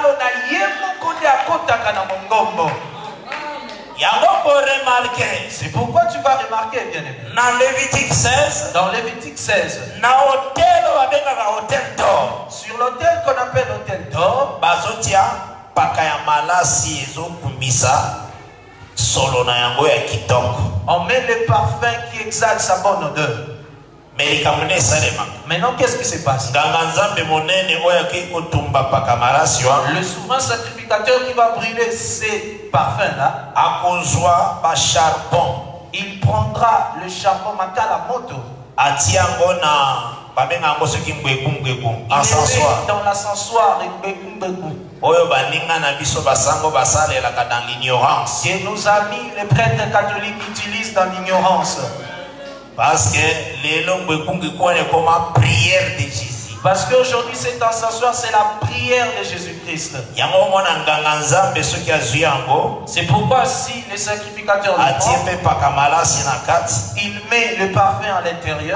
c'est pourquoi tu vas remarquer, bien aimé. Dans Lévitique 16, sur l'autel qu'on appelle l'autel d'or, on met le parfum qui exhale sa bonne odeur. Maintenant, qu'est-ce qui se passe? Le souverain sacrificateur qui va brûler ces parfums-là, il prendra le charbon makalamoto. Dans l'ascensoir que nos amis les prêtres catholiques utilisent dans l'ignorance. Parce que les longues comme prière de Jésus. Parce qu'aujourd'hui cet ascensoir c'est la prière de Jésus-Christ. C'est pourquoi si les sacrificateurs le font, il met le parfum à l'intérieur.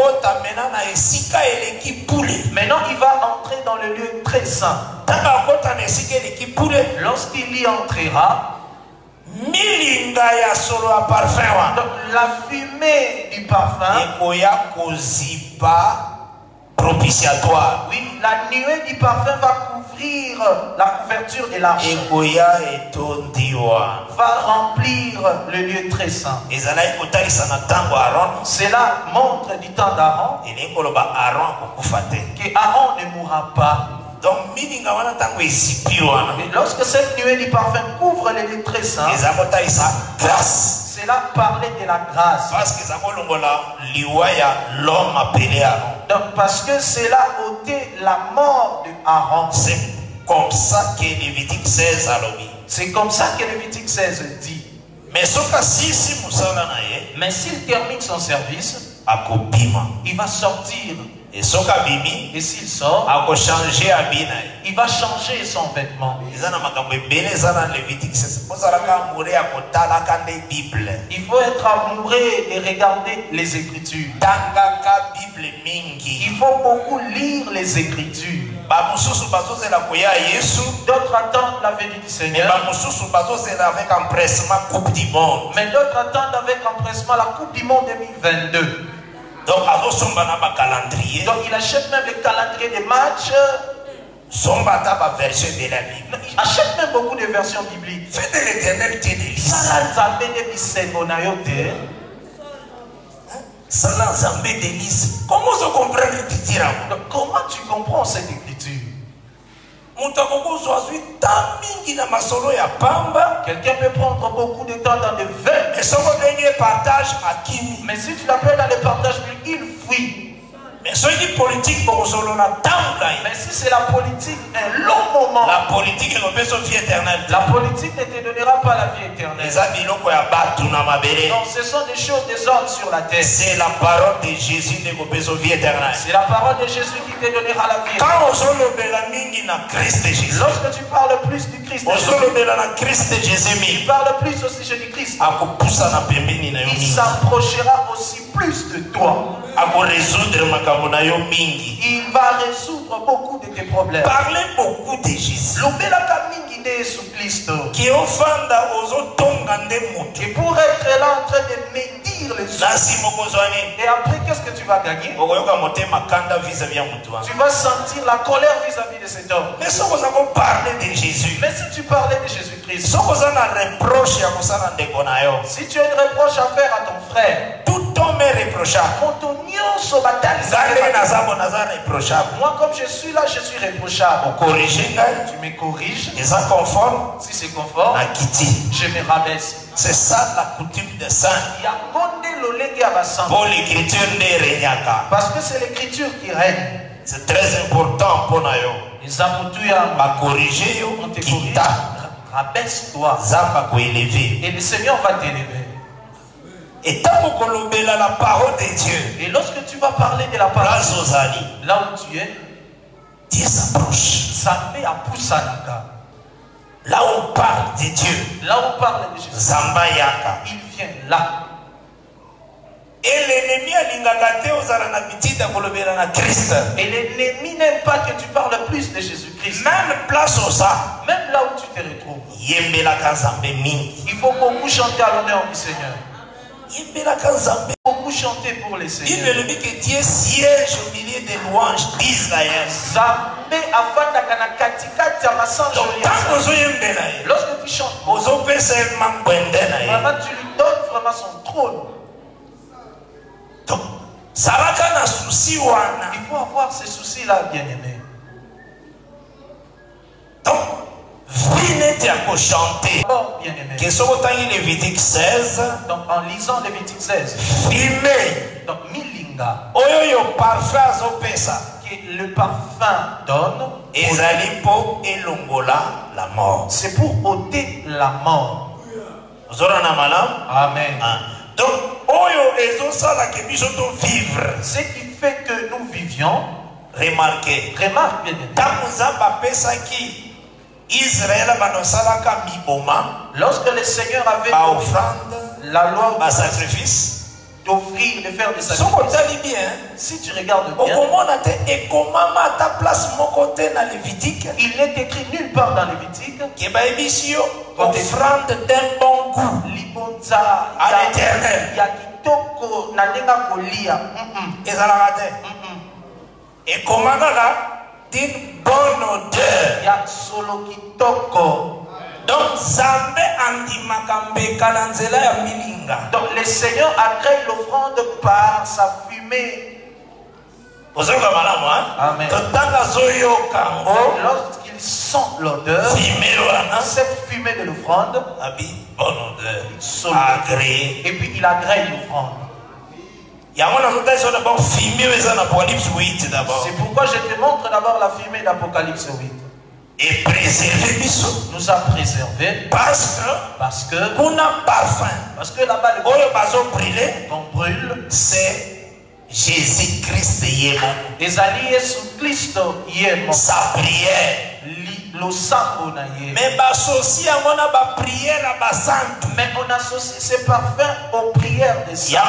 Maintenant il va entrer dans le lieu très saint. Lorsqu'il y entrera, donc la fumée du parfum, propitiatoire. Oui, la nuée du parfum va couvrir la couverture de l'arche. Va remplir le lieu très saint. Cela montre du temps d'Aaron que Aaron ne mourra pas. Donc, lorsque cette nuée du parfum couvre le lieu très saint, cela parlait de la grâce. Donc, parce que cela ôtait la mort de Aaron. C'est comme ça que Lévitique 16 a lobby. C'est comme ça que Lévitique 16 dit. Mais s'il termine son service, il va sortir. Et s'il sort, il va changer son vêtement. Il faut être amoureux de regarder les Écritures. Il faut beaucoup lire les Écritures. D'autres attendent la venue du Seigneur. Mais d'autres attendent avec empressement la Coupe du Monde 2022. Donc il achète même le calendrier des matchs. Il achète même beaucoup de versions bibliques. Fais de l'Éternel tes délices. Comment tu comprends cette écriture? Quelqu'un peut prendre beaucoup de temps dans des vins. Mais si tu l'appelles dans les partages, il fuit. Mais si c'est la politique, un long moment. La politique ne te donnera pas la vie éternelle. Donc ce sont des choses, des hommes sur la terre. C'est la parole de Jésus qui te donne vie éternelle. C'est la parole de Jésus qui te donnera la vie éternelle. Lorsque tu parles plus du Christ, tu parles plus au sujet du Christ. Il s'approchera aussi plus de toi. Il va résoudre beaucoup de tes problèmes. Parlez beaucoup de Jésus. Qui pour être là en train de médire les choses. Et après, qu'est-ce que tu vas gagner? Tu vas sentir la colère vis-à-vis de cet homme. Mais si vous parlez de Jésus, mais si tu parlais de Jésus-Christ, si tu as une reproche à faire à ton frère, tout homme est reprochable. Moi, comme je suis là, je suis reprochable. Tu me corriges. Si c'est conforme, je me rabaisse. C'est ça la coutume des saints. Pour l'écriture ne règne. Parce que c'est l'écriture qui règne. C'est très important pour nous. Corriger, on te corrige. Rabaisse-toi. Et le Seigneur va t'élever. Et tant que la parole de Dieu, et lorsque tu vas parler de la parole, là où tu es, Dieu s'approche. Là où on parle de Dieu, là où on parle de Jésus, il vient là. Et l'ennemi et l'ennemi n'aime pas que tu parles plus de Jésus-Christ. Même place au ça, même là où tu te retrouves, il faut beaucoup chanter à l'honneur du Seigneur. Beaucoup chanter pour les Seigneurs. Il veut dire que Dieu siège au milieu des louanges d'Israël. Lorsque tu chantes, tu lui donnes vraiment son trône. Donc, il faut avoir ces soucis-là, bien-aimés. Donc, venez à chanter. Bien-aimé. Lévitique 16. Donc, en lisant Lévitique 16. Filmé. Donc, milinga. Oyo parfum azopesa. Que le parfum donne. Ezali po elongola la mort. C'est pour ôter la mort. Amen. Donc, oyo ezosala ke biso to vivre. Ce qui fait que nous vivions. Remarquez. Remarque bien. Tamuzamba pesa ki. Israël lorsque le Seigneur avait la loi au sacrifice d'offrir, de faire des sacrifices. Si tu regardes bien, il n'est écrit nulle part dans Lévitique offrande d'un bon goût à l'éternel. Et comment d'une bonne odeur. Donc, donc le Seigneur agrée l'offrande par sa fumée. Amen. Lorsqu'il sent l'odeur, cette fumée de l'offrande, et puis il agrée l'offrande. C'est pourquoi je te montre d'abord la fumée d'Apocalypse 8. Et préserver nous a préservés parce que parce que là-bas le qu'on brûle, c'est Jésus-Christ sa prière. Mais on associe ces parfums aux prières des saints.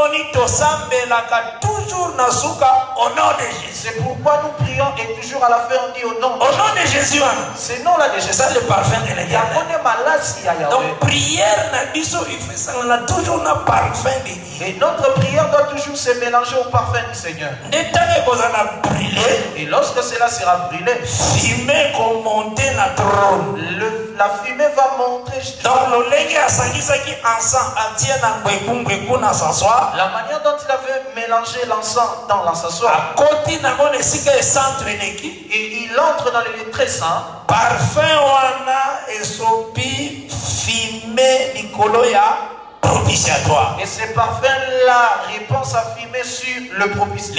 C'est pourquoi nous prions et toujours à la fin on dit au nom de Jésus. C'est nom là de Jésus. C'est le parfum de l'Éternel. Donc prière il a toujours un parfum de Dieu. Et notre prière doit toujours se mélanger au parfum du Seigneur. Et lorsque cela sera brûlé, monter la trône. Le la fumée va montrer. Donc la manière dont il avait mélangé l'encens dans l'encensoir. Et il entre dans les très saints. Parfum wana esopi fumé nikoloya propitiatoire. Et ces parfums-là répondent à fumer sur le propitiatoire.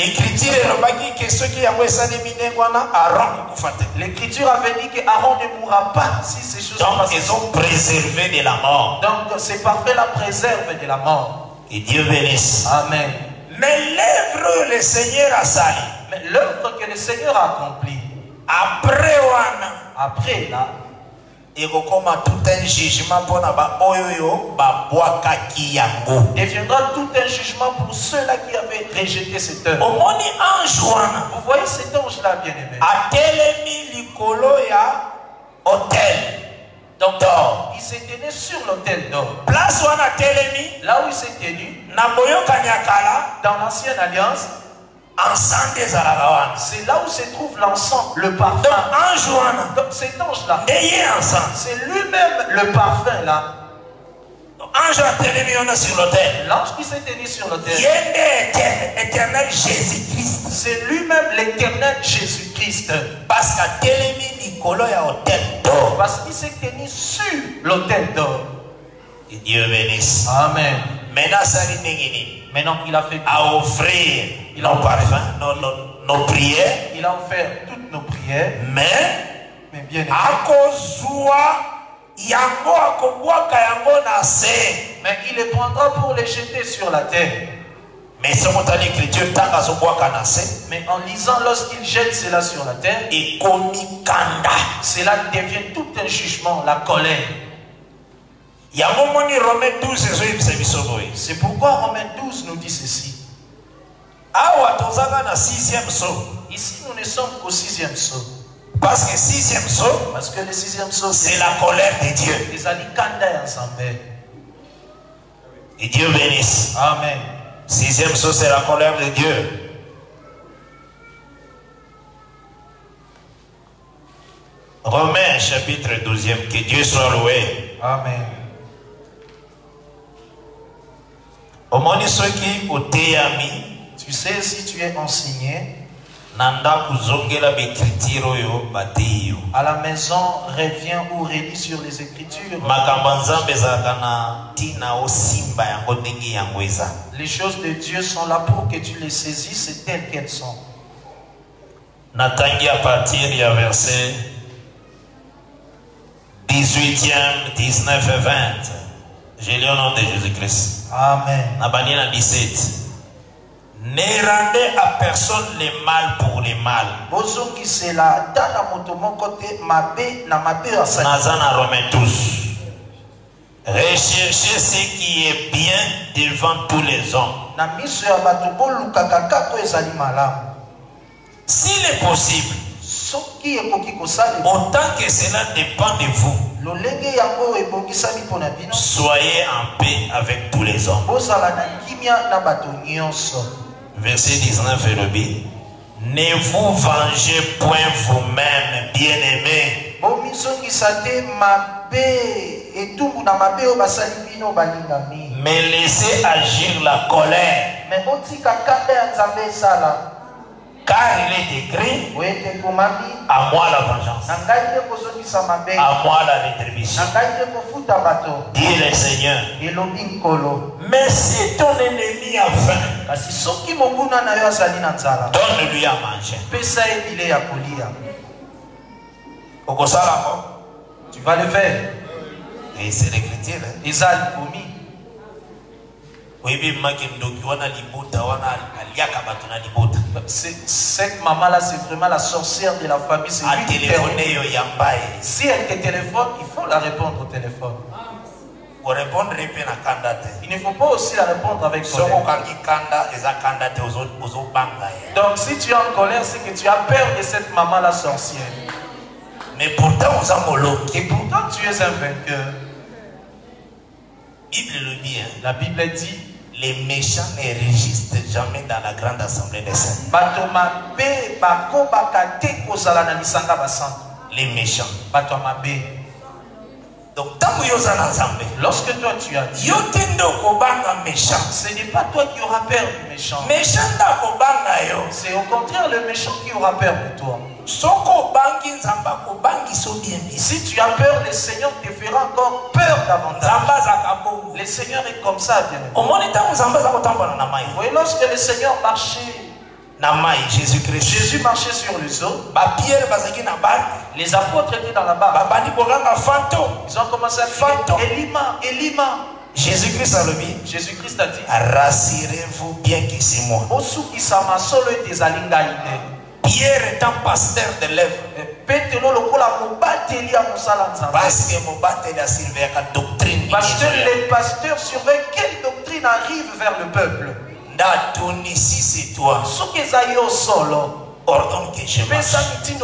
L'écriture avait dit que Aaron ne mourra pas si ces choses donc ils ont préservé de la mort. Donc ces parfums-là préservent de la mort. Et Dieu bénisse. Amen. Mais l'œuvre le Seigneur a sali. Mais l'œuvre que le Seigneur a accomplie. Après wana. Après là. Et tout un jugement pour deviendra tout un jugement pour ceux-là qui avaient rejeté cette œuvre. Vous voyez cet ange-là, bien-aimé. Donc, il s'est tenu sur l'autel d'or. Là où il s'est tenu, dans l'ancienne alliance, c'est là où se trouve l'encens, le parfum. Donc cet ange-là, c'est lui-même le parfum là. L'ange qui s'est tenu sur l'autel, c'est lui-même l'éternel Jésus-Christ. Parce qu'il s'est tenu sur l'autel d'or. Et Dieu bénisse. Amen. Maintenant il a fait à offrir nos parfums, nos prières. Il a offert toutes nos prières. Mais bien aimé. Mais il les prendra pour les jeter sur la terre. Mais en lisant, lorsqu'il jette cela sur la terre, cela devient tout un jugement, la colère. C'est pourquoi Romains 12 nous dit ceci. Ici, nous ne sommes qu'au 6e psaume. Parce que le 6e psaume, c'est la colère de Dieu. Et Dieu bénisse. Amen. 6e psaume, c'est la colère de Dieu. Romains chapitre 12e, que Dieu soit loué. Amen. Tu sais, si tu es enseigné, à la maison, reviens ou relis sur les Écritures. Les choses de Dieu sont là pour que tu les saisisses telles qu'elles sont. Natangi à partir du verset 18e, 19 et 20. J'ai lu au nom de Jésus-Christ. Amen. Nabanina 17. Ne rendez à personne le mal pour le mal. Nazana Romains 12. Recherchez ce qui est bien devant tous les hommes. S'il est possible, autant que cela dépend de vous, soyez en paix avec tous les hommes. Verset 19 et le B. Ne vous vengez point vous-même, bien-aimés. Mais laissez agir la colère. Car il est écrit, à moi la vengeance, à moi la rétribution, dit le Seigneur. Mais si ton ennemi a faim, donne-lui à manger. Tu vas le faire. Et c'est l'écriture. Cette maman-là, c'est vraiment la sorcière de la famille. Si elle te téléphone, il faut la répondre au téléphone. Il ne faut pas aussi la répondre avec son Donc si tu es en colère, c'est que tu as peur de cette maman-là sorcière. Mais pourtant, et pourtant tu es un vainqueur. La Bible dit, les méchants ne résistent jamais dans la grande assemblée des saints. Les méchants. Donc, lorsque toi tu as dit, ce n'est pas toi qui auras peur du méchant. C'est au contraire le méchant qui aura peur de toi. Si tu as peur, le Seigneur te fera encore peur davantage. Le Seigneur est comme ça, bien aimé. Et lorsque le Seigneur marchait, Jésus marchait sur les eaux. Les apôtres étaient dans la barque. Ils ont commencé à dire Elima, Elima. Jésus-Christ a dit, rassurez-vous bien que c'est moi. Pierre étant pasteur de l'œuvre, parce que les pasteurs surveillent quelle doctrine arrive vers le peuple. Si c'est toi, ordonne que je marche.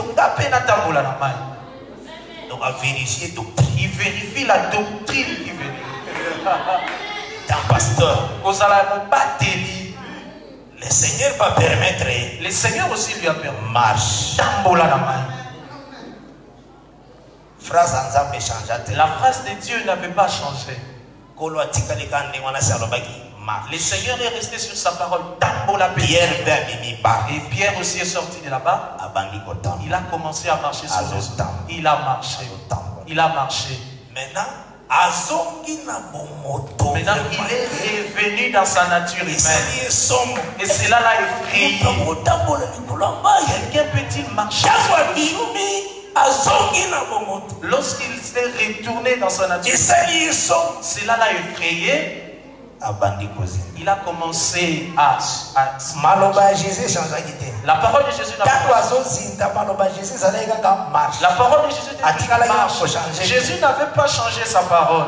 Donc à vérifier doctrine. Il vérifie la doctrine qui vient. Dans pasteur, le Seigneur va permettre. Le Seigneur aussi lui a permis. Marche. La phrase de Dieu n'avait pas changé. Le Seigneur est resté sur sa parole. Et Pierre aussi est sorti de là-bas. Il a commencé à marcher sur les eaux. Il a marché. Il a marché. Maintenant, il est revenu dans sa nature humaine. Et cela l'a effrayé. Quelqu'un peut-il marcher? Lorsqu'il s'est retourné dans sa nature, cela l'a effrayé. Il a commencé à la parole de Jésus n'a pas changé. La parole de Jésus marche. Jésus n'avait pas changé sa parole.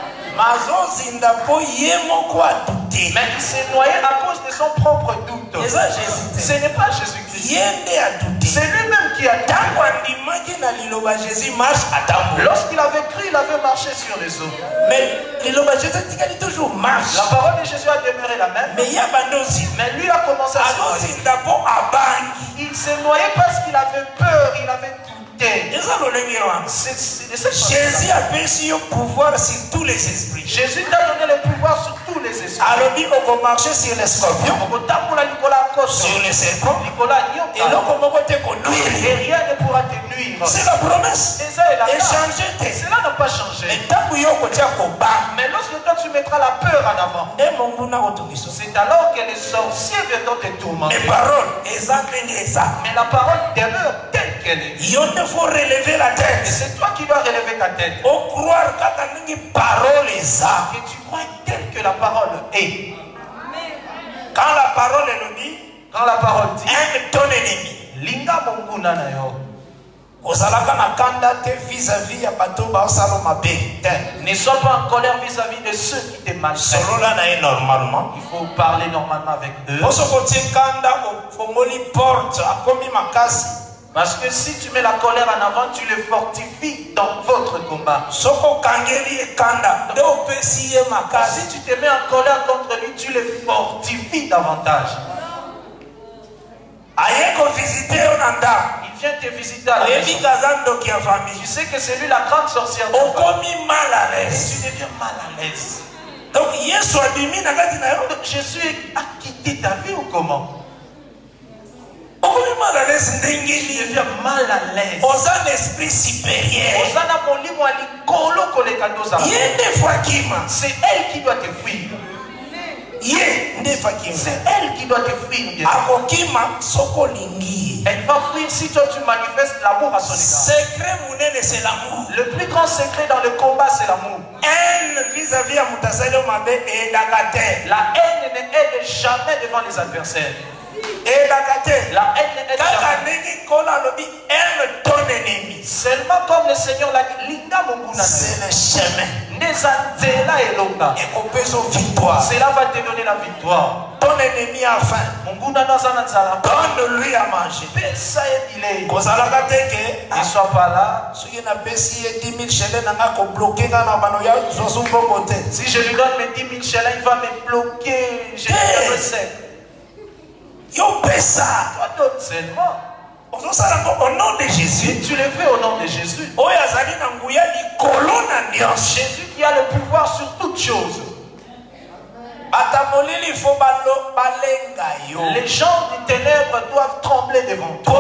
Mais il s'est noyé à cause de son propre doute. Ce n'est pas Jésus-Christ. C'est lui-même qui a dit. Lorsqu'il avait cru, il avait marché sur les eaux. Mais toujours marche. La parole de Jésus a demeuré la même. Mais lui a commencé à se noyer. Il s'est noyé parce qu'il avait peur, il avait douté. Jésus a perçu le pouvoir sur tous les esprits. Jésus t'a donné le pouvoir sur tous les esprits. Alors on va marcher sur les scorpions, sur les serpents, et rien ne pourra te nuire. C'est la promesse. Et changer. Cela n'a pas changé. Mais lorsque toi tu mettras la peur en avant, c'est alors que les sorciers viendront te tourmenter. Mais la parole demeure telle qu'elle est. Il faut relever la tête. Et c'est toi qui dois relever ta tête. Au croire que parole est ça. Que tu crois telle que la parole est. Quand la parole nous dit, quand la parole dit, aime ton ennemi. Linga monguna na yo. Ne sois pas en colère vis-à-vis de ceux qui te maltraitent. Il faut parler normalement avec eux. Parce que si tu mets la colère en avant, tu le fortifies dans votre combat. Si tu te mets en colère contre lui, tu le fortifies davantage. Il vient te visiter à la maison. Tu sais que c'est lui la grande sorcière. Tu deviens mal à l'aise. Donc Jésus a quitté ta vie ou comment? Tu deviens mal à l'aise. Aux un esprit supérieur. C'est elle qui doit te fuir. C'est elle qui doit te fuir. Elle va fuir si toi tu manifestes l'amour à son égard. Le plus grand secret dans le combat, c'est l'amour. La haine ne aide jamais devant les adversaires. La haine ne aide jamais. Seulement comme le Seigneur l'a dit, c'est le chemin. Cela va te donner la victoire. Ton ennemi a faim. Donne-lui à manger. Ne sois pas là. Si je lui donne mes 10 000 shillings, il va me bloquer. Je vais le sec. Yo pesa. Toi donne seulement. au nom de Jésus. Tu le fais au nom de Jésus. Jésus qui a le pouvoir sur toutes choses. Les gens des ténèbres doivent trembler devant toi.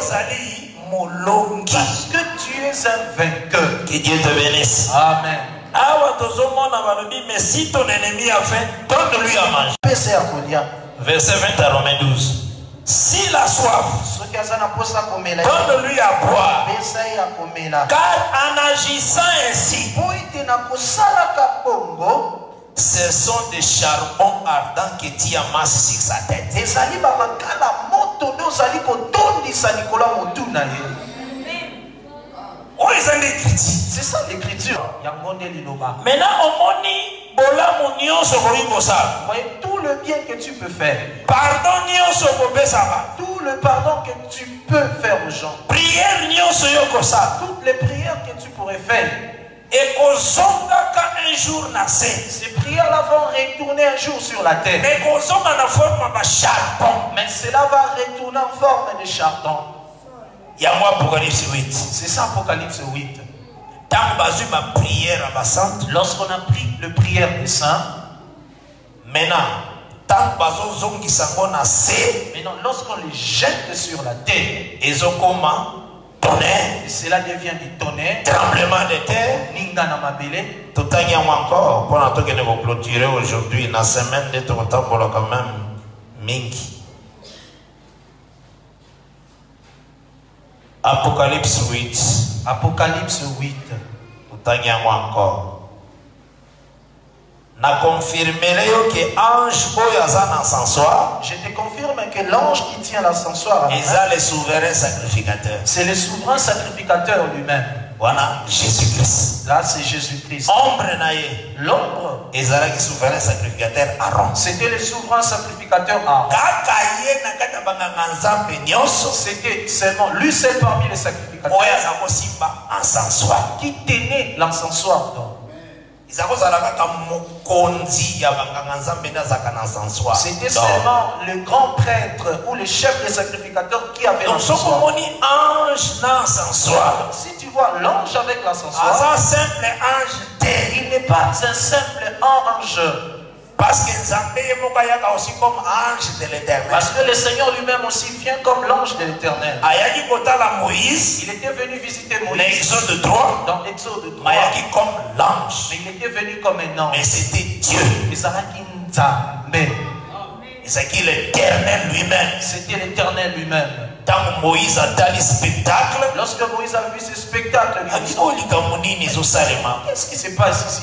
Parce que tu es un vainqueur. Que Dieu te bénisse. Amen. Mais si ton ennemi a faim, donne-lui à manger. Verset 20 à Romains 12. S'il a soif, donne-lui à boire. Car en agissant ainsi, ce sont des charbons ardents qui tirent masse sur sa tête. C'est ça l'écriture. Maintenant, voyez tout le bien que tu peux faire. Tout le pardon que tu peux faire aux gens. Toutes les prières que tu pourrais faire. Et un jour ces prières-là vont retourner un jour sur la terre. Mais cela va retourner en forme de chardon. C'est ça Apocalypse 8. Lorsqu'on a pris le prière des saints, maintenant lorsqu'on les jette sur la terre, et cela devient du tonnerre, tremblement de terre, tout encore pour nous clôturer aujourd'hui, la semaine de ton temps pour quand même mingi. Apocalypse 8. Apocalypse 8. Tout encore. Na confirmerai que ange oyaza n'encensoir. Je te confirme que l'ange qui tient l'ascensoir, est le souverain sacrificateur. C'est le souverain sacrificateur lui-même. Voilà Jésus-Christ. Là c'est Jésus-Christ. L'ombre. Ezala qui souverain sacrificateur Aaron. C'était le souverain sacrificateur Aaron. C'était seulement lui seul parmi les sacrificateurs qui tenait l'encensoir. C'était seulement le grand prêtre ou le chef des sacrificateurs qui avait l'encensoir. Si tu vois l'ange avec l'encensoir, il n'est pas un simple ange. Parce que aussi comme ange de l'Éternel. Parce que le Seigneur lui-même aussi vient comme l'ange de l'Éternel. Il était venu visiter Moïse. Dans Exode 3. Comme l'ange. Mais il était venu comme un ange. Mais c'était Dieu. C'est l'Éternel lui-même. C'était l'Éternel lui-même. Quand Moïse a dit spectacle, lorsque Moïse a vu ce spectacle, qu'est-ce qui se passe ici?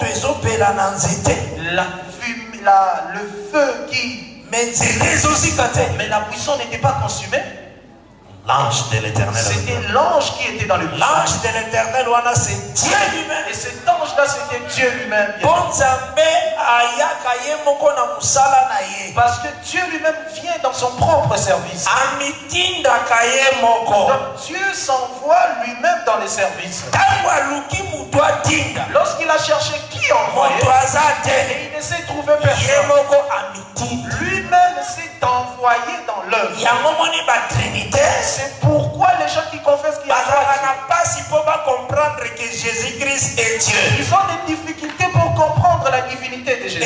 Le feu qui... Mais la buisson n'était pas consumée. L'ange de l'Éternel. C'était l'ange qui était dans le buisson. L'ange de l'Éternel, c'est Dieu lui-même. Et cet ange-là, c'était Dieu lui-même. Parce que Dieu lui-même vient dans son propre service. Donc Dieu s'envoie lui-même dans les services. Lorsqu'il a cherché qui envoyer, et il ne s'est trouvé personne. Lui-même s'est envoyé dans l'œuvre. C'est pourquoi les gens qui confessent qu'il y a pas comprendre que Jésus-Christ est Dieu. Ils ont des difficultés pour comprendre la divinité de Jésus.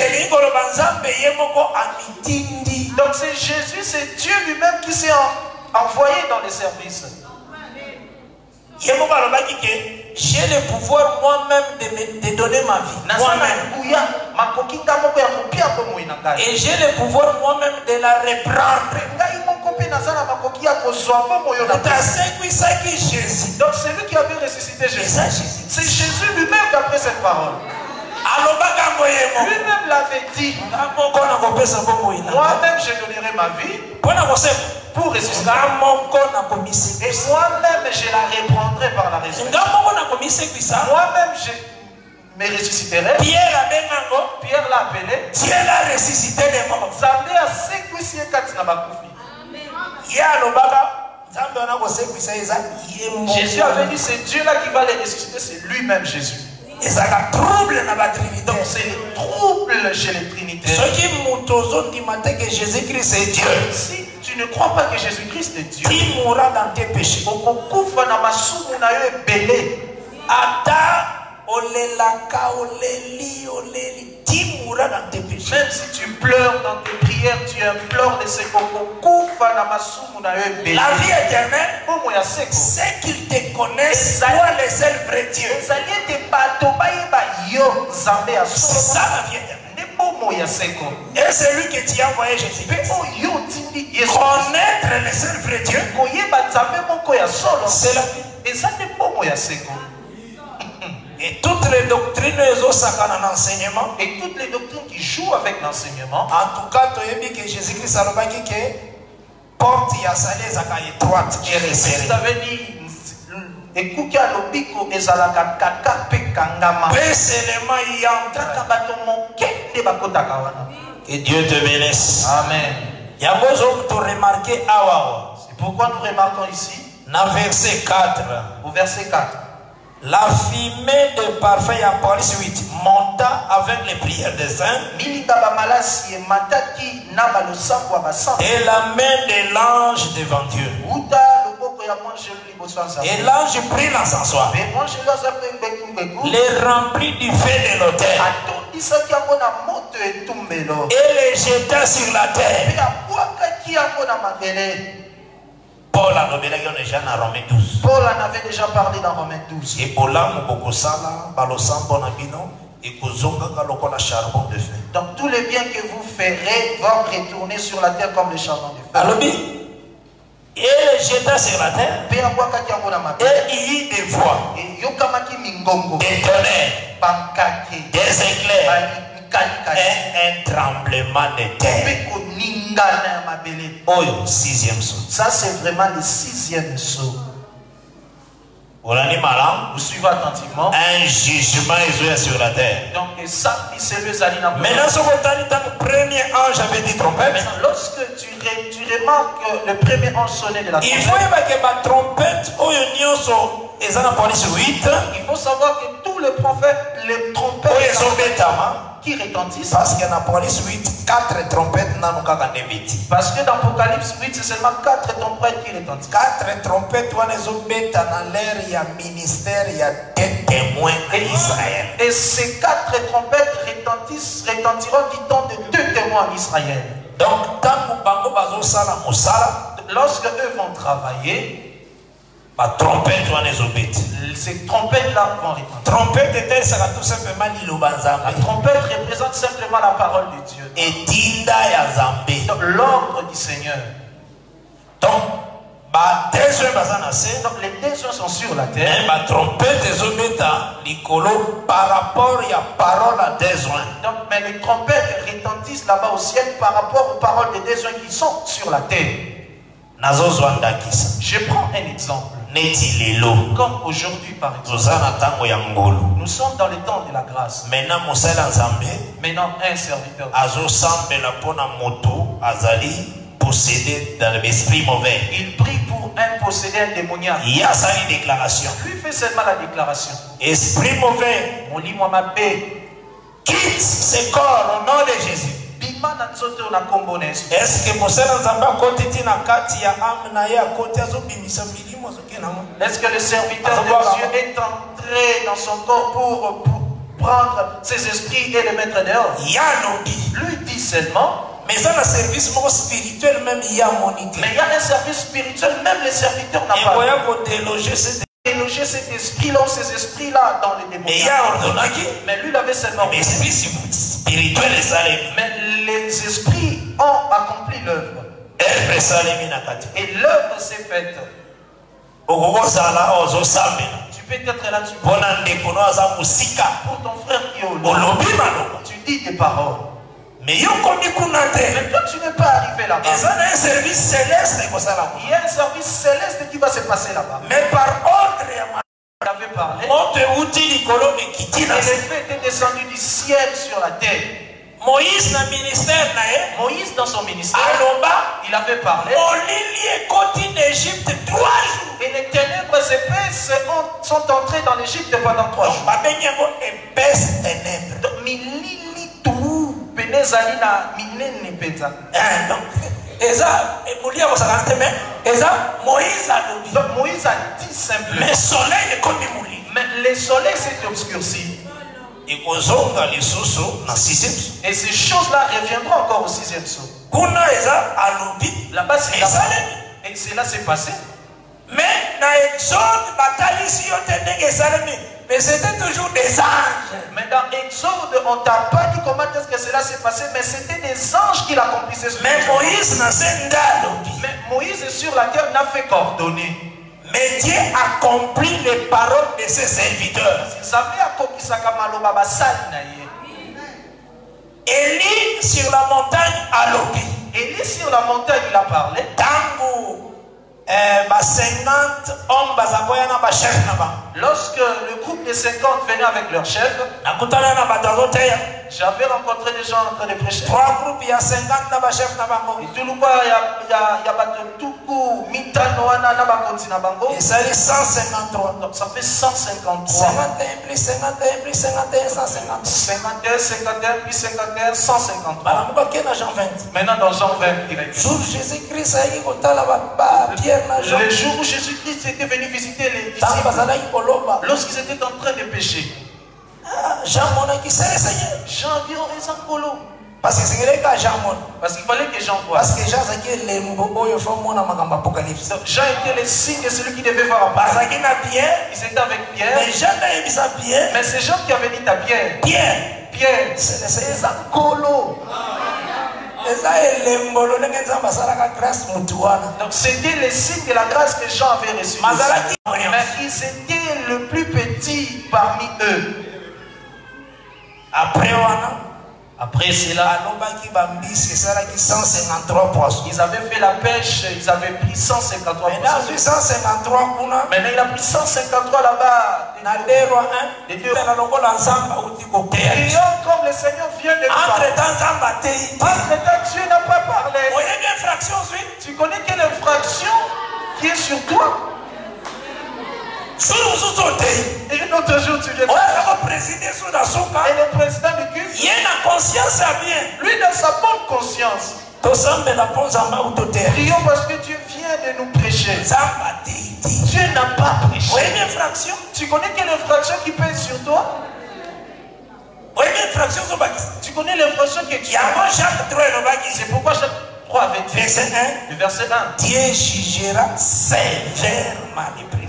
Donc c'est Jésus, c'est Dieu lui-même qui s'est envoyé dans les services. J'ai le pouvoir moi-même de donner ma vie. Et j'ai le pouvoir moi-même de la reprendre. Donc c'est lui qui avait ressuscité Jésus. C'est Jésus lui-même qui a pris cette parole. Lui-même l'avait dit. Moi-même je donnerai ma vie pour ressusciter. Et moi-même je la reprendrai par la résurrection. Moi-même je me ressusciterai. Pierre l'a appelé. Dieu l'a ressuscité des morts. Jésus avait dit c'est Dieu là qui va les ressusciter, c'est lui-même Jésus. Et ça a trouble dans la Trinité. Donc c'est le trouble chez les Trinités. Ceux qui m'ont que Jésus-Christ est Dieu. Si tu tu ne crois pas que Jésus-Christ est Dieu, tu mourras dans tes péchés. Tu mourras dans tes péchés. Même si tu pleures dans tes prières, tu implores de ce la vie éternelle, c'est qu'ils te connaissent, toi le seul vrai Dieu. C'est ça la vie éternelle. Et celui que tu as envoyé Jésus-Christ, connaître le seul vrai Dieu, c'est la vie. Et toutes les doctrines enseignement, et toutes les doctrines qui jouent avec l'enseignement, en tout cas, tu as dit que Jésus-Christ a dit que porte ya salé zaka étroite et resserrée. Que Dieu te bénisse. Amen. C'est pourquoi nous remarquons ici, dans verset 4, au verset 4, la fumée de parfum à police 8 monta avec les prières des saints et la main de l'ange devant Dieu. Et l'ange prit l'encensoir, les remplit du feu de l'autel et les jeta sur la terre. Paul en avait déjà dans Romains 12. Paul en avait déjà parlé dans Romains 12. Et donc tous les biens que vous ferez vont retourner sur la terre comme le charbon de feu. Alors, et les jeta sur la terre. Et il y eut des voix, des tonnerres, des éclairs et un tremblement de terre. Oh, sixième saut. Ça c'est vraiment le sixième saut. Vous suivez attentivement. Un jugement est sur la terre. Donc ça, maintenant, ce le premier ange avait dit trompette. Lorsque tu remarques que le premier ange sonnait de la trompette, il faut que ma trompette il faut savoir que tous les prophètes, les trompettes qui retentissent, parce qu'il y a Apocalypse 8, 4 trompettes. Parce que dans Apocalypse 8, c'est seulement 4 trompettes qui retentissent. 4 trompettes, dans l'air, il y a ministère, il y a des témoins à Israël. Et ces 4 trompettes retentiront du temps de 2 témoins en Israël. Donc, lorsque eux vont travailler, ces trompettes-là vont répondre. Trompette était tout simplement la trompette représente simplement la parole de Dieu. L'ordre du Seigneur. Donc, les deux sont sur la terre. Mais trompette par rapport à parole à donc, mais les trompettes retentissent là-bas au ciel par rapport aux paroles des désuns qui sont sur la terre. Je prends un exemple. Comme aujourd'hui par exemple, nous sommes dans le temps de la grâce. Maintenant un serviteur possédé dans l'esprit mauvais. Il prie pour un possédé démoniaque. Il y a ça une déclaration. Lui fait seulement la déclaration. Esprit mauvais, quitte ce corps au nom de Jésus. Est-ce que est-ce que le serviteur de Dieu est entré dans son corps pour prendre ses esprits et les mettre dehors? Lui dit seulement. Mais ça, le service spirituel, même il y a moniteur. Mais il y a un service spirituel, même les serviteurs n'ont pas. Déloger cet esprit-là, ces esprits-là dans les démons. Mais lui, il avait seulement. Mais l'esprit spirituel est salé. Mais les esprits ont accompli l'œuvre. Et l'œuvre s'est faite. Tu peux être là-dessus. Pour ton frère qui est au loin, tu dis des paroles. Mais toi, tu n'es pas arrivé là-bas. Il y a un service céleste qui va se passer là-bas. Mais par ordre, il avait parlé. Et l'effet était descendu du ciel sur la terre. Moïse dans son ministère, il avait parlé. Et les ténèbres épaisses sont entrées dans l'Égypte pendant 3 jours. Donc Moïse a dit simplement. Mais soleil est comme mouli. Mais le soleil s'est obscurci. Et ces choses-là reviendront encore au 6e saut. Là-bas, c'est et cela s'est passé. Mais dans Exode, mais c'était toujours des anges. Mais dans Exode, on t'a pas dit comment est-ce que cela s'est passé, mais c'était des anges qui l'accomplissaient. Mais Moïse sur la terre n'a fait qu'ordonner. Mais Dieu accomplit les paroles de ses serviteurs. Élie sur la montagne a lobby. Élie sur la montagne, il a parlé. Tango. 50 hommes lorsque le groupe de 50 venait avec leur chef, j'avais rencontré des gens en train de prêcher. 3 groupes, il y a 50 chefs. Et tout le monde, il y a tout et ça fait 153. Donc ça fait 153. 51 plus 51 plus 51, 150. 51, 51 plus 51, 153. Maintenant dans Jean 20, il a écrit. Le jour où Jésus-Christ était venu visiter les disciples, lorsqu'ils étaient en train de pécher, Jean dit au raison polo. parce qu'il fallait que Jean voie. Parce que Jean était le signe de celui qui devait voir. Ils étaient avec Pierre. Mais c'est Jean qui avait dit à Pierre. Pierre, c'est un colo. Donc c'était le signe de la grâce que Jean avait reçu. Mais ils étaient le plus petit parmi eux. Après cela, ils avaient fait la pêche, ils avaient pris 153 poissons. Maintenant il a pris 153 là-bas. Prions comme le Seigneur vient de nous parler. Entre-temps, Dieu n'a pas parlé. Tu connais quelle infraction qui est sur toi? Et une autre jour, tu viens. Et le président du culte, lui dans sa bonne conscience, prions parce que Dieu vient de nous prêcher. Dieu n'a pas prêché. Tu connais quelle infraction qui pèse sur toi? Tu connais l'infraction que tu as. C'est pourquoi Jacques 3 avec verset 1. Le verset 1. Dieu jugera sévèrement les pécheurs.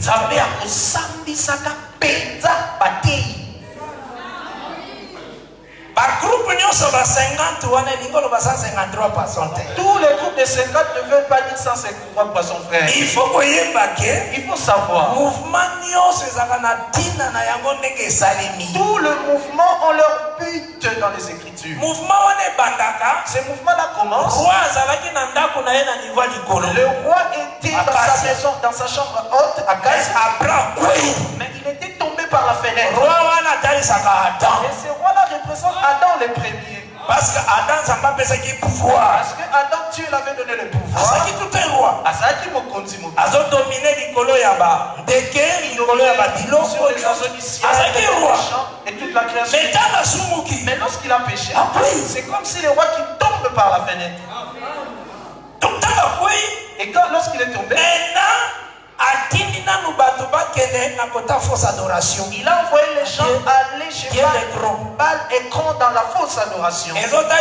Tous les groupes de 50 ne veulent pas dire 153 poissons, frère. Il faut savoir. Tout le mouvement ont leur but dans les Écritures. Ce mouvement-là commence. Le roi était dans sa maison, dans sa chambre haute, à Gaza. Mais il était tombé par la fenêtre. Et ce roi-là représente Adam le premier. Parce que Adam n'a pas besoin de pouvoir. Parce que Adam, Dieu l'avait donné le pouvoir. Tout un roi. A dominé Nicolo Yaba. Deke, Nicolo Yaba, Dilo, sur les oiseaux du ciel, et toute la création. Mais lorsqu'il a péché, c'est comme si le roi qui tombe par la fenêtre. Et lorsqu'il est tombé, il a envoyé les gens aller chez Baal et Cron dans la fausse adoration.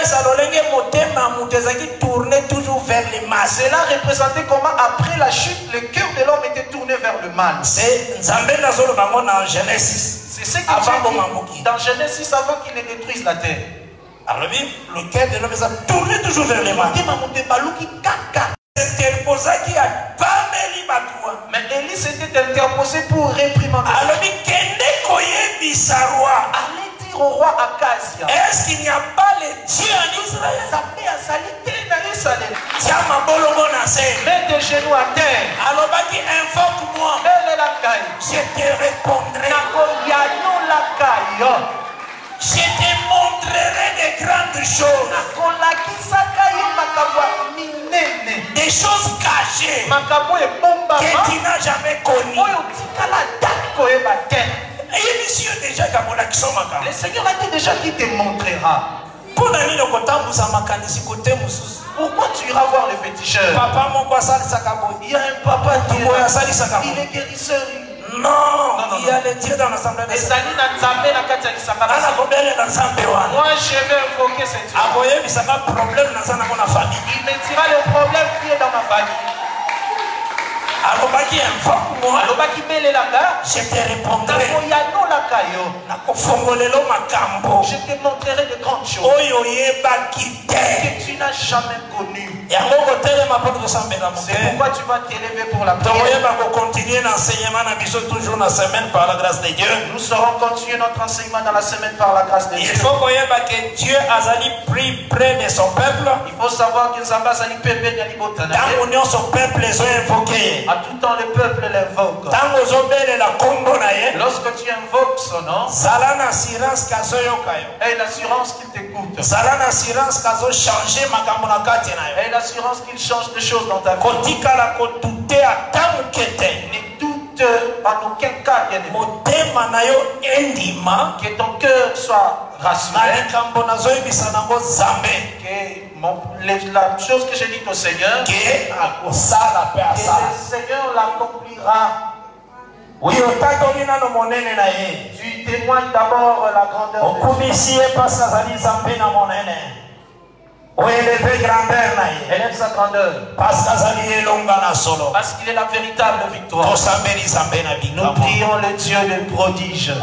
Cela représentait comment après la chute, le cœur de l'homme était tourné vers le mal. C'est ce qui dit dans Genèse 6 avant qu'il ne détruise la terre. Le cœur de l'homme est tourné toujours vers le mal. Mais Élie s'était interposé pour réprimander. Allez dire au roi Akazia. Est-ce qu'il n'y a pas les dieux en Israël? Mets tes genoux à terre. Invoque-moi. Je te répondrai. Je te montrerai des grandes choses. Des choses cachées que tu n'as jamais connues. Le Seigneur a dit déjà qu'il te montrera. Pourquoi tu iras voir le féticheur? Il y a un papa qui il est guérisseur. Non, il y a les dieux dans l'assemblée de Dieu. Moi, je vais invoquer cet Dieu. Il me dira le problème qui est dans ma famille. Je te répondrai. Je te montrerai de grandes choses que tu n'as jamais connues. C'est pourquoi tu vas t'élever pour la prière. Nous saurons continuer notre enseignement dans la semaine par la grâce de Dieu. Il faut que Dieu a pris près de son peuple. Il faut savoir que Zamba a peuple dans son peuple les ont invoqués. À tout temps le peuple l'invoque. Lorsque tu invoques son nom, et l'assurance qu'il t'écoute, et l'assurance qu'il change des choses dans ta vie. Ne doute en aucun cas, que ton cœur soit rassuré. La chose que j'ai dit au Seigneur, que le Seigneur l'accomplira. Tu témoignes d'abord la grandeur de Dieu. Élève sa grandeur. Parce qu'il est la véritable victoire. Nous prions le Dieu de prodige.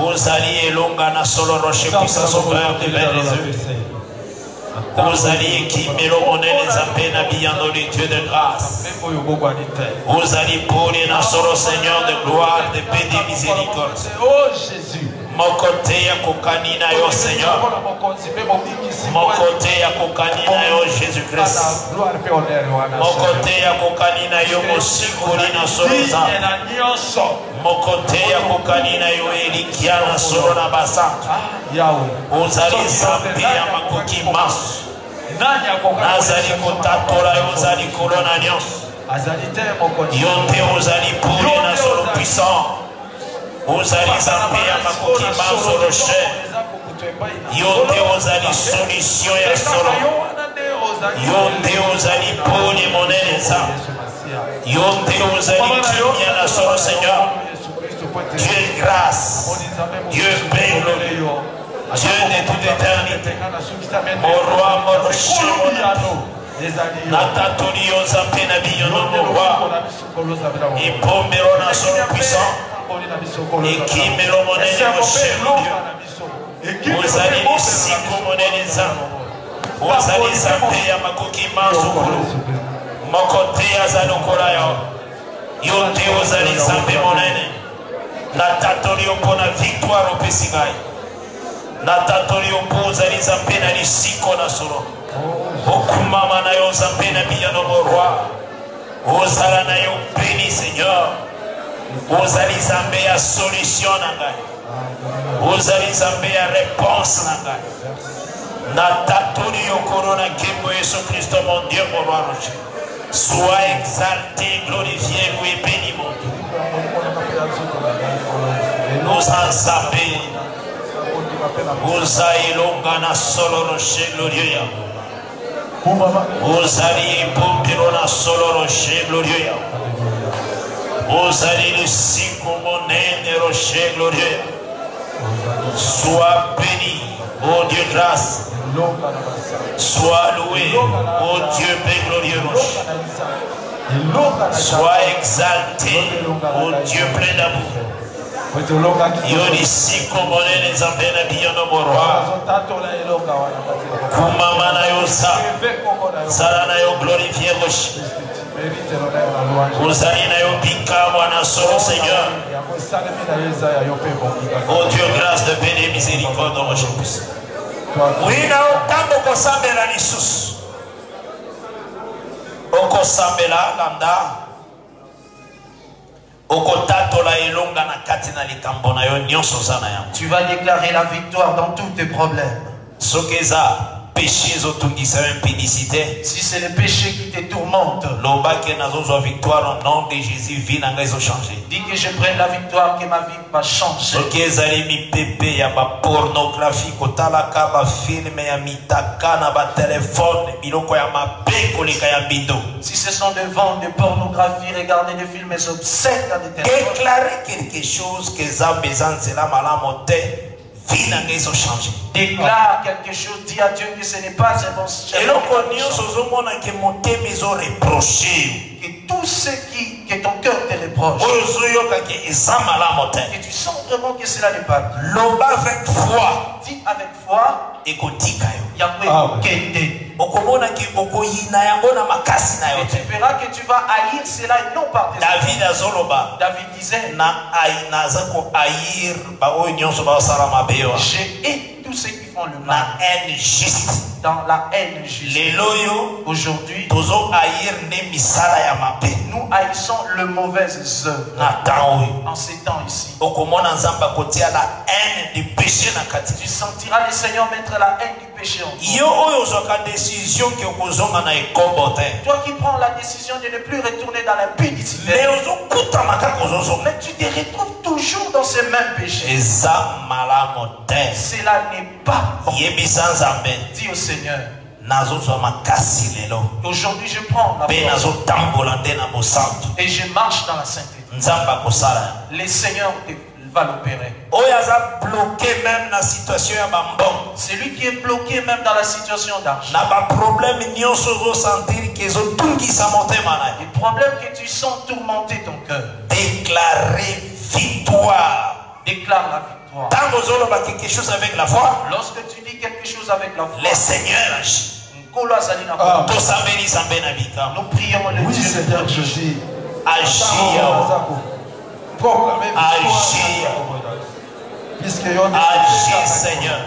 Vous allez qui mélomone les appels biyando le Dieu de grâce. Vous allez pour les nations, Seigneur de gloire, de paix, de miséricorde. Oh Jésus. Mon côté à kokanina yo Seigneur. Mon côté à kokanina yo Jésus-Christ. Mon côté à kokanina yo Mosikuri na soloza. Mon côté à kokanina yo Elikia na solo na basanta. Vous allez zambi ya makoki masu. Nazali kotatola yo zali kolona nyonso. Yote ozali poli na solo puissant. Ozali zambi ya makoki masu rocher. Yote ozali solution ya solo. Yote ozali poli monene za. Yote ozali kimia na solo Seigneur. Dieu grâce. Dieu paix. Dieu de toute éternité, mon roi, mon rocher, mon anneau. Natatolio Zapena Biyono, mon roi. Et Pombero Nason puissant. Et Kimelo Monene, mon cher Dieu. Vous allez ici comme Monene Zan. Vous allez zapper à Makoki Manzukulu. Mon côté à Zanokolayo. Yote vous allez zapper Monene. Natatolio pour la victoire au Pessigaï. Natatoli opposa les zampena ni siko na solo. Okumama na yo zampena biyano mo roi. Ozala na yo béni Seigneur. Ozali zambe ya solution na ngai. Ozali zambe ya réponse na ngai. Natatoli yo corona kembo Yesu Christ mon Dieu mon roi rocher. Sois exalté, glorifié, loué, béni mon Dieu. Nous en zapper. Uzai longana solo rocher glorieux. Uzali pompirona solo rocher glorieux. Uzali le sicomonene rocher glorieux. Sois béni, ô Dieu grâce. Sois loué, ô Dieu paix glorieux rocher. Sois exalté, ô Dieu plein d'amour. Yoni siko monene zambena biyono morwa. Kumama na yo sa. Sara na yo glorifié roche. Uzali na yo bika wana solo Seigneur. Oh Dieu grâce de paix et miséricorde dans roche pousse. Oui na otambo kosambela lisusu. Okosambela lambda. Tu vas déclarer la victoire dans tous tes problèmes. péché zotungisa impudicité, si c'est le péché qui te tourmente, lobake nazozo victoire au nom de Jésus, vie nanga izo changer. dis que je prenne la victoire, que ma vie va changer. Soki ezali mipepe ya ba pornographie kotalaka ba film ya mitaka na ba téléphone biloko ya mabe koleka ya bido. Si ce sont des ventes de pornographie, regarder des films obscènes dans des téléphones. Déclarer quelque chose que ça besoin c'est la malamote. Déclare quelque chose, dis à Dieu que ce n'est pas un bon chemin. Que tout ce que ton cœur te reproche, que tu sens vraiment que cela n'est pas bien. Dis avec foi, et tu verras que tu vas haïr cela et non par tes œuvres. David disait, je hais tous ceux qui font le mal. Dans la haine juste. Aujourd'hui, nous haïssons le mauvais œuvre. En ces temps ici, tu sentiras le Seigneur mettre la haine du péché en toi. Toi qui prends la décision de ne plus retourner dans l'impudicité, mais tu te retrouves toujours dans ce même péché. Cela n'est pas bon. Dis au Seigneur, aujourd'hui je prends la foi et je marche dans la sainteté. Le Seigneur va l'opérer. Celui qui est bloqué même dans la situation d'argent, les problèmes que tu sens tourmenter ton cœur, déclarer victoire. Déclare la victoire. Quelque chose avec la foi, lorsque tu dis quelque chose avec la foi, le Seigneur agit. Nous prions le oui, Dieu. Seigneur Jésus. Agis. Agis, Seigneur.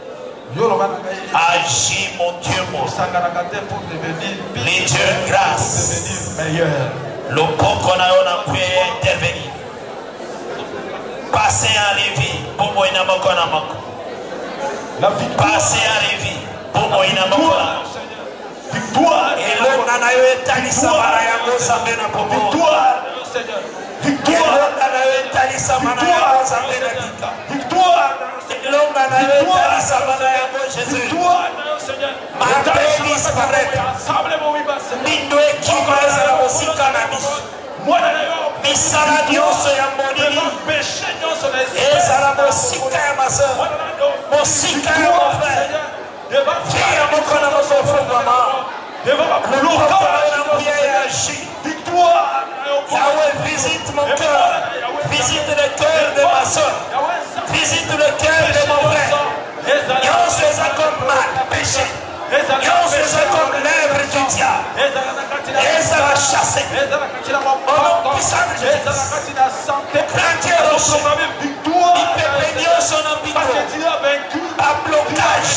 Agis, mon Dieu, mon les dieux grâce. Le poko na yo na kuye intervenir. Passez en revue. Bobo ina moko na moko. Passez en revue. Bobo ina moko. Victoire. Et l'homme na yo etali samara ya go sambe na bobo. Victoire. Victoire. L'homme na yo etali samara ya go sambe na bika. Victoire. L'homme na yo etali samara ya go Jésus. Victoire. Ma paix disparaît. Lindo ekima ezala mosika na biso. Misala nyonso ya molili ezala mosika ya maseur, mosika ya mofrère, vie ya moko na mosofungwama, loboko na nguya ya agi. Yahweh, visite mon cœur, visite le cœur de ma soeur, visite le cœur de mon frère. Nyonso eza comme mal, péché, nyonso eza comme lèvre du diable, ezala chassé. Au nom puissant de Jésus, grandier rocher, il son ambiguïté, pas blocage,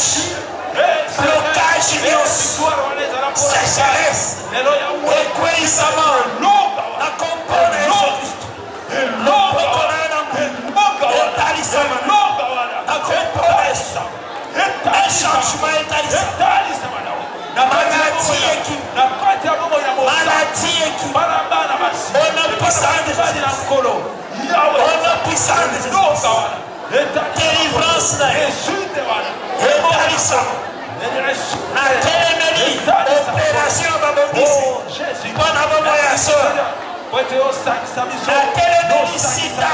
sécheresse, équérissement, accompagné Jésus-Christ, un changement établissement. Maladie équipe. Maladie équipe. On a puissant de Jésus. On a puissant de Jésus. Délivrance là. Établissement. La télémélie. Opération babondisi. Bonne abomination. La télémélie sida.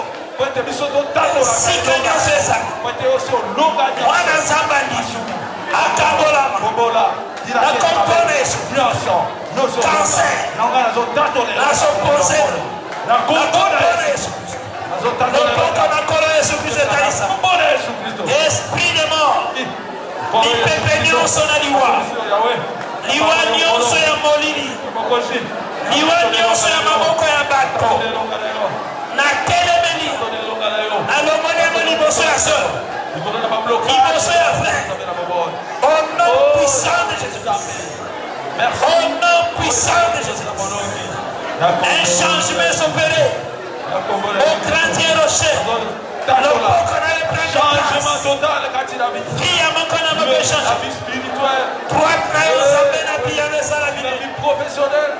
Sikenya sesa. Wana zambani. Akabolama. La componèse. Cancer. La supposée. La componèse. Esprit de mort. Lipepe nyonso na liwa. Liwa nyonso ya molili. Liwa nyonso ya maboko ya bato. Na telemeli. Alomone mo liboso ya sœur. Liboso ya frère. Au nom puissant de Jésus. Au nom puissant de Jésus. Un changement s'opérer. Au grandier rocher. Changement total quand il a vu. La vie spirituelle. La vie professionnelle.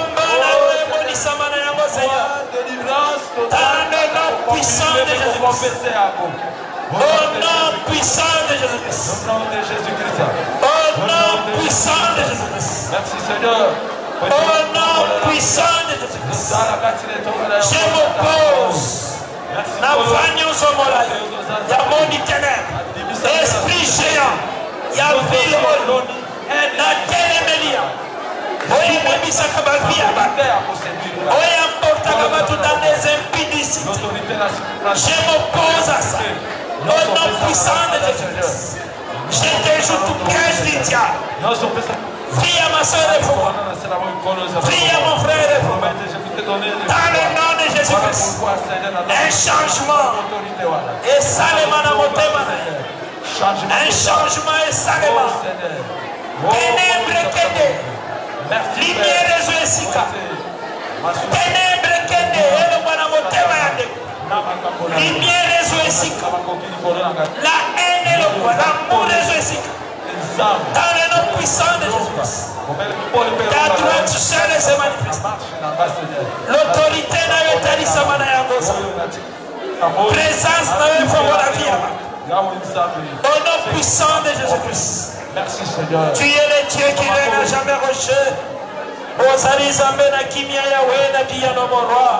Délivrance totale. Puissant de Jésus-Christ. Au nom puissant de Jésus-Christ. Au nom de Jésus-Christ. Au nom puissant de Jésus-Christ. Merci Seigneur. Au nom puissant de Jésus-Christ. Je m'oppose. Na vanyo somola. Ya moni ténèbres. Esprit géant. Ya ville moloni. Na télémélia. Oya mabisa kabavia ba. Oya porta kabatu dans des impudicités. Je m'oppose à ça. Au nom puissant de Jésus-Christ. Je te joue tout piège du diable. Prie à ma soeur et vous. Prie à mon frère et vous. Dans le nom de Jésus-Christ. Un changement. Et salement à mon thème. Un changement et salement. Ténèbres kende. Lumière résoisika. Ténèbres kende. Et le mwana mon thème. Lumière résoisika. La haine et l'amour résoisika. Dans le nom puissant de Jésus-Christ. Ta droite seule se manifeste. L'autorité n'a pas été Samanayagosa. Présence n'a pas fait la vie. Au nom puissant de Jésus-Christ. Merci Seigneur. Tu es le Dieu qui règne à jamais rocher. Ozali Zambé na kimia Yahweh na dia no roi.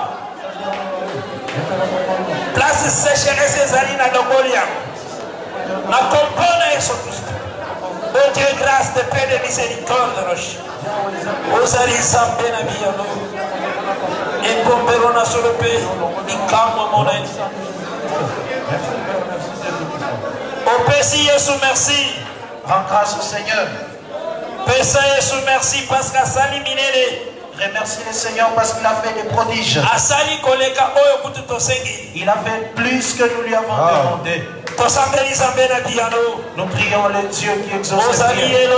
Place sécheresse ezali na loboli yango. Na comprendre Jésus-Christ. Oh Dieu, grâce de paix, de miséricorde, Roche. Ozali Zambé na biyano. Et bombero na sur le pays. Ikamwa monene. Au Pessi Yesu, merci. Rends grâce au Seigneur. Pesa Yesu, merci parce qu'à Sali Minere. Remercie le Seigneur parce qu'il a fait des prodiges. Il a fait plus que nous lui avons demandé. Nous prions le Dieu qui exauce les prières.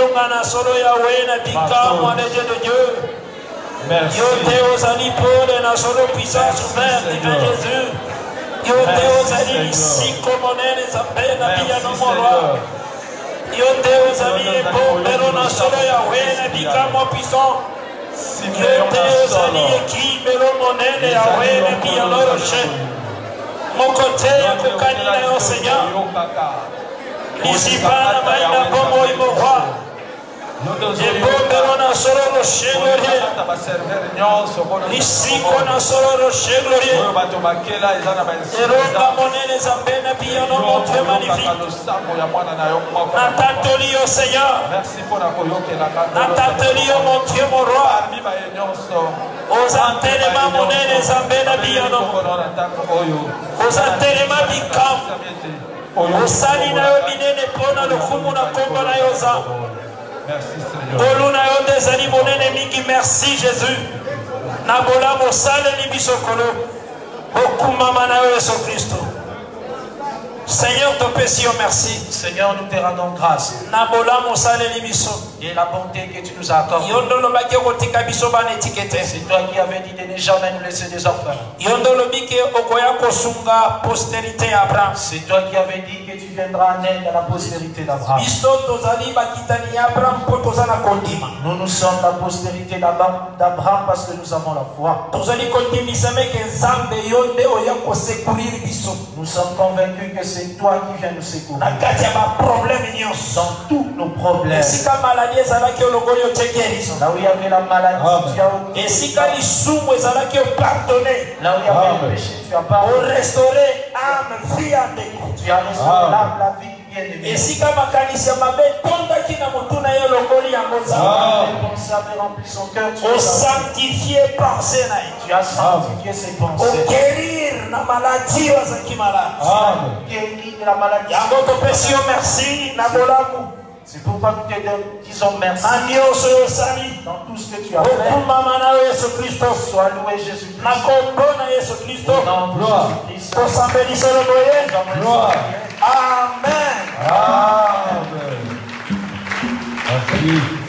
Merci. Mon côté, Seigneur. Merci Jésus. Nabola Mosale Libisokolo. Okumama na Yesu Christo. Seigneur, te pécions merci. Seigneur, nous te rendons grâce. Et la bonté que tu nous as accordée. C'est toi qui avais dit de ne jamais nous laisser des orphelins. C'est toi qui avais dit que tu viendras en aide à la postérité d'Abraham. Nous nous sommes la postérité d'Abraham parce que nous avons la foi. Nous sommes convaincus que c'est toi qui viens nous secourir. Dans tous nos problèmes. Là où il y avait la maladie, tu as ôté. Là où il y avait le péché, tu as pardonné. Tu as restauré l'âme, la vie. Sanctifié pensée. Tu as sanctifié ses pensées. Guérir la maladie. Guérir de la maladie. Merci. C'est pourquoi nous te disons merci. Dans tout ce que tu as fait. Sois loué Jésus-Christ. Au nom de Jésus-Christ. Amen. Amen. Merci.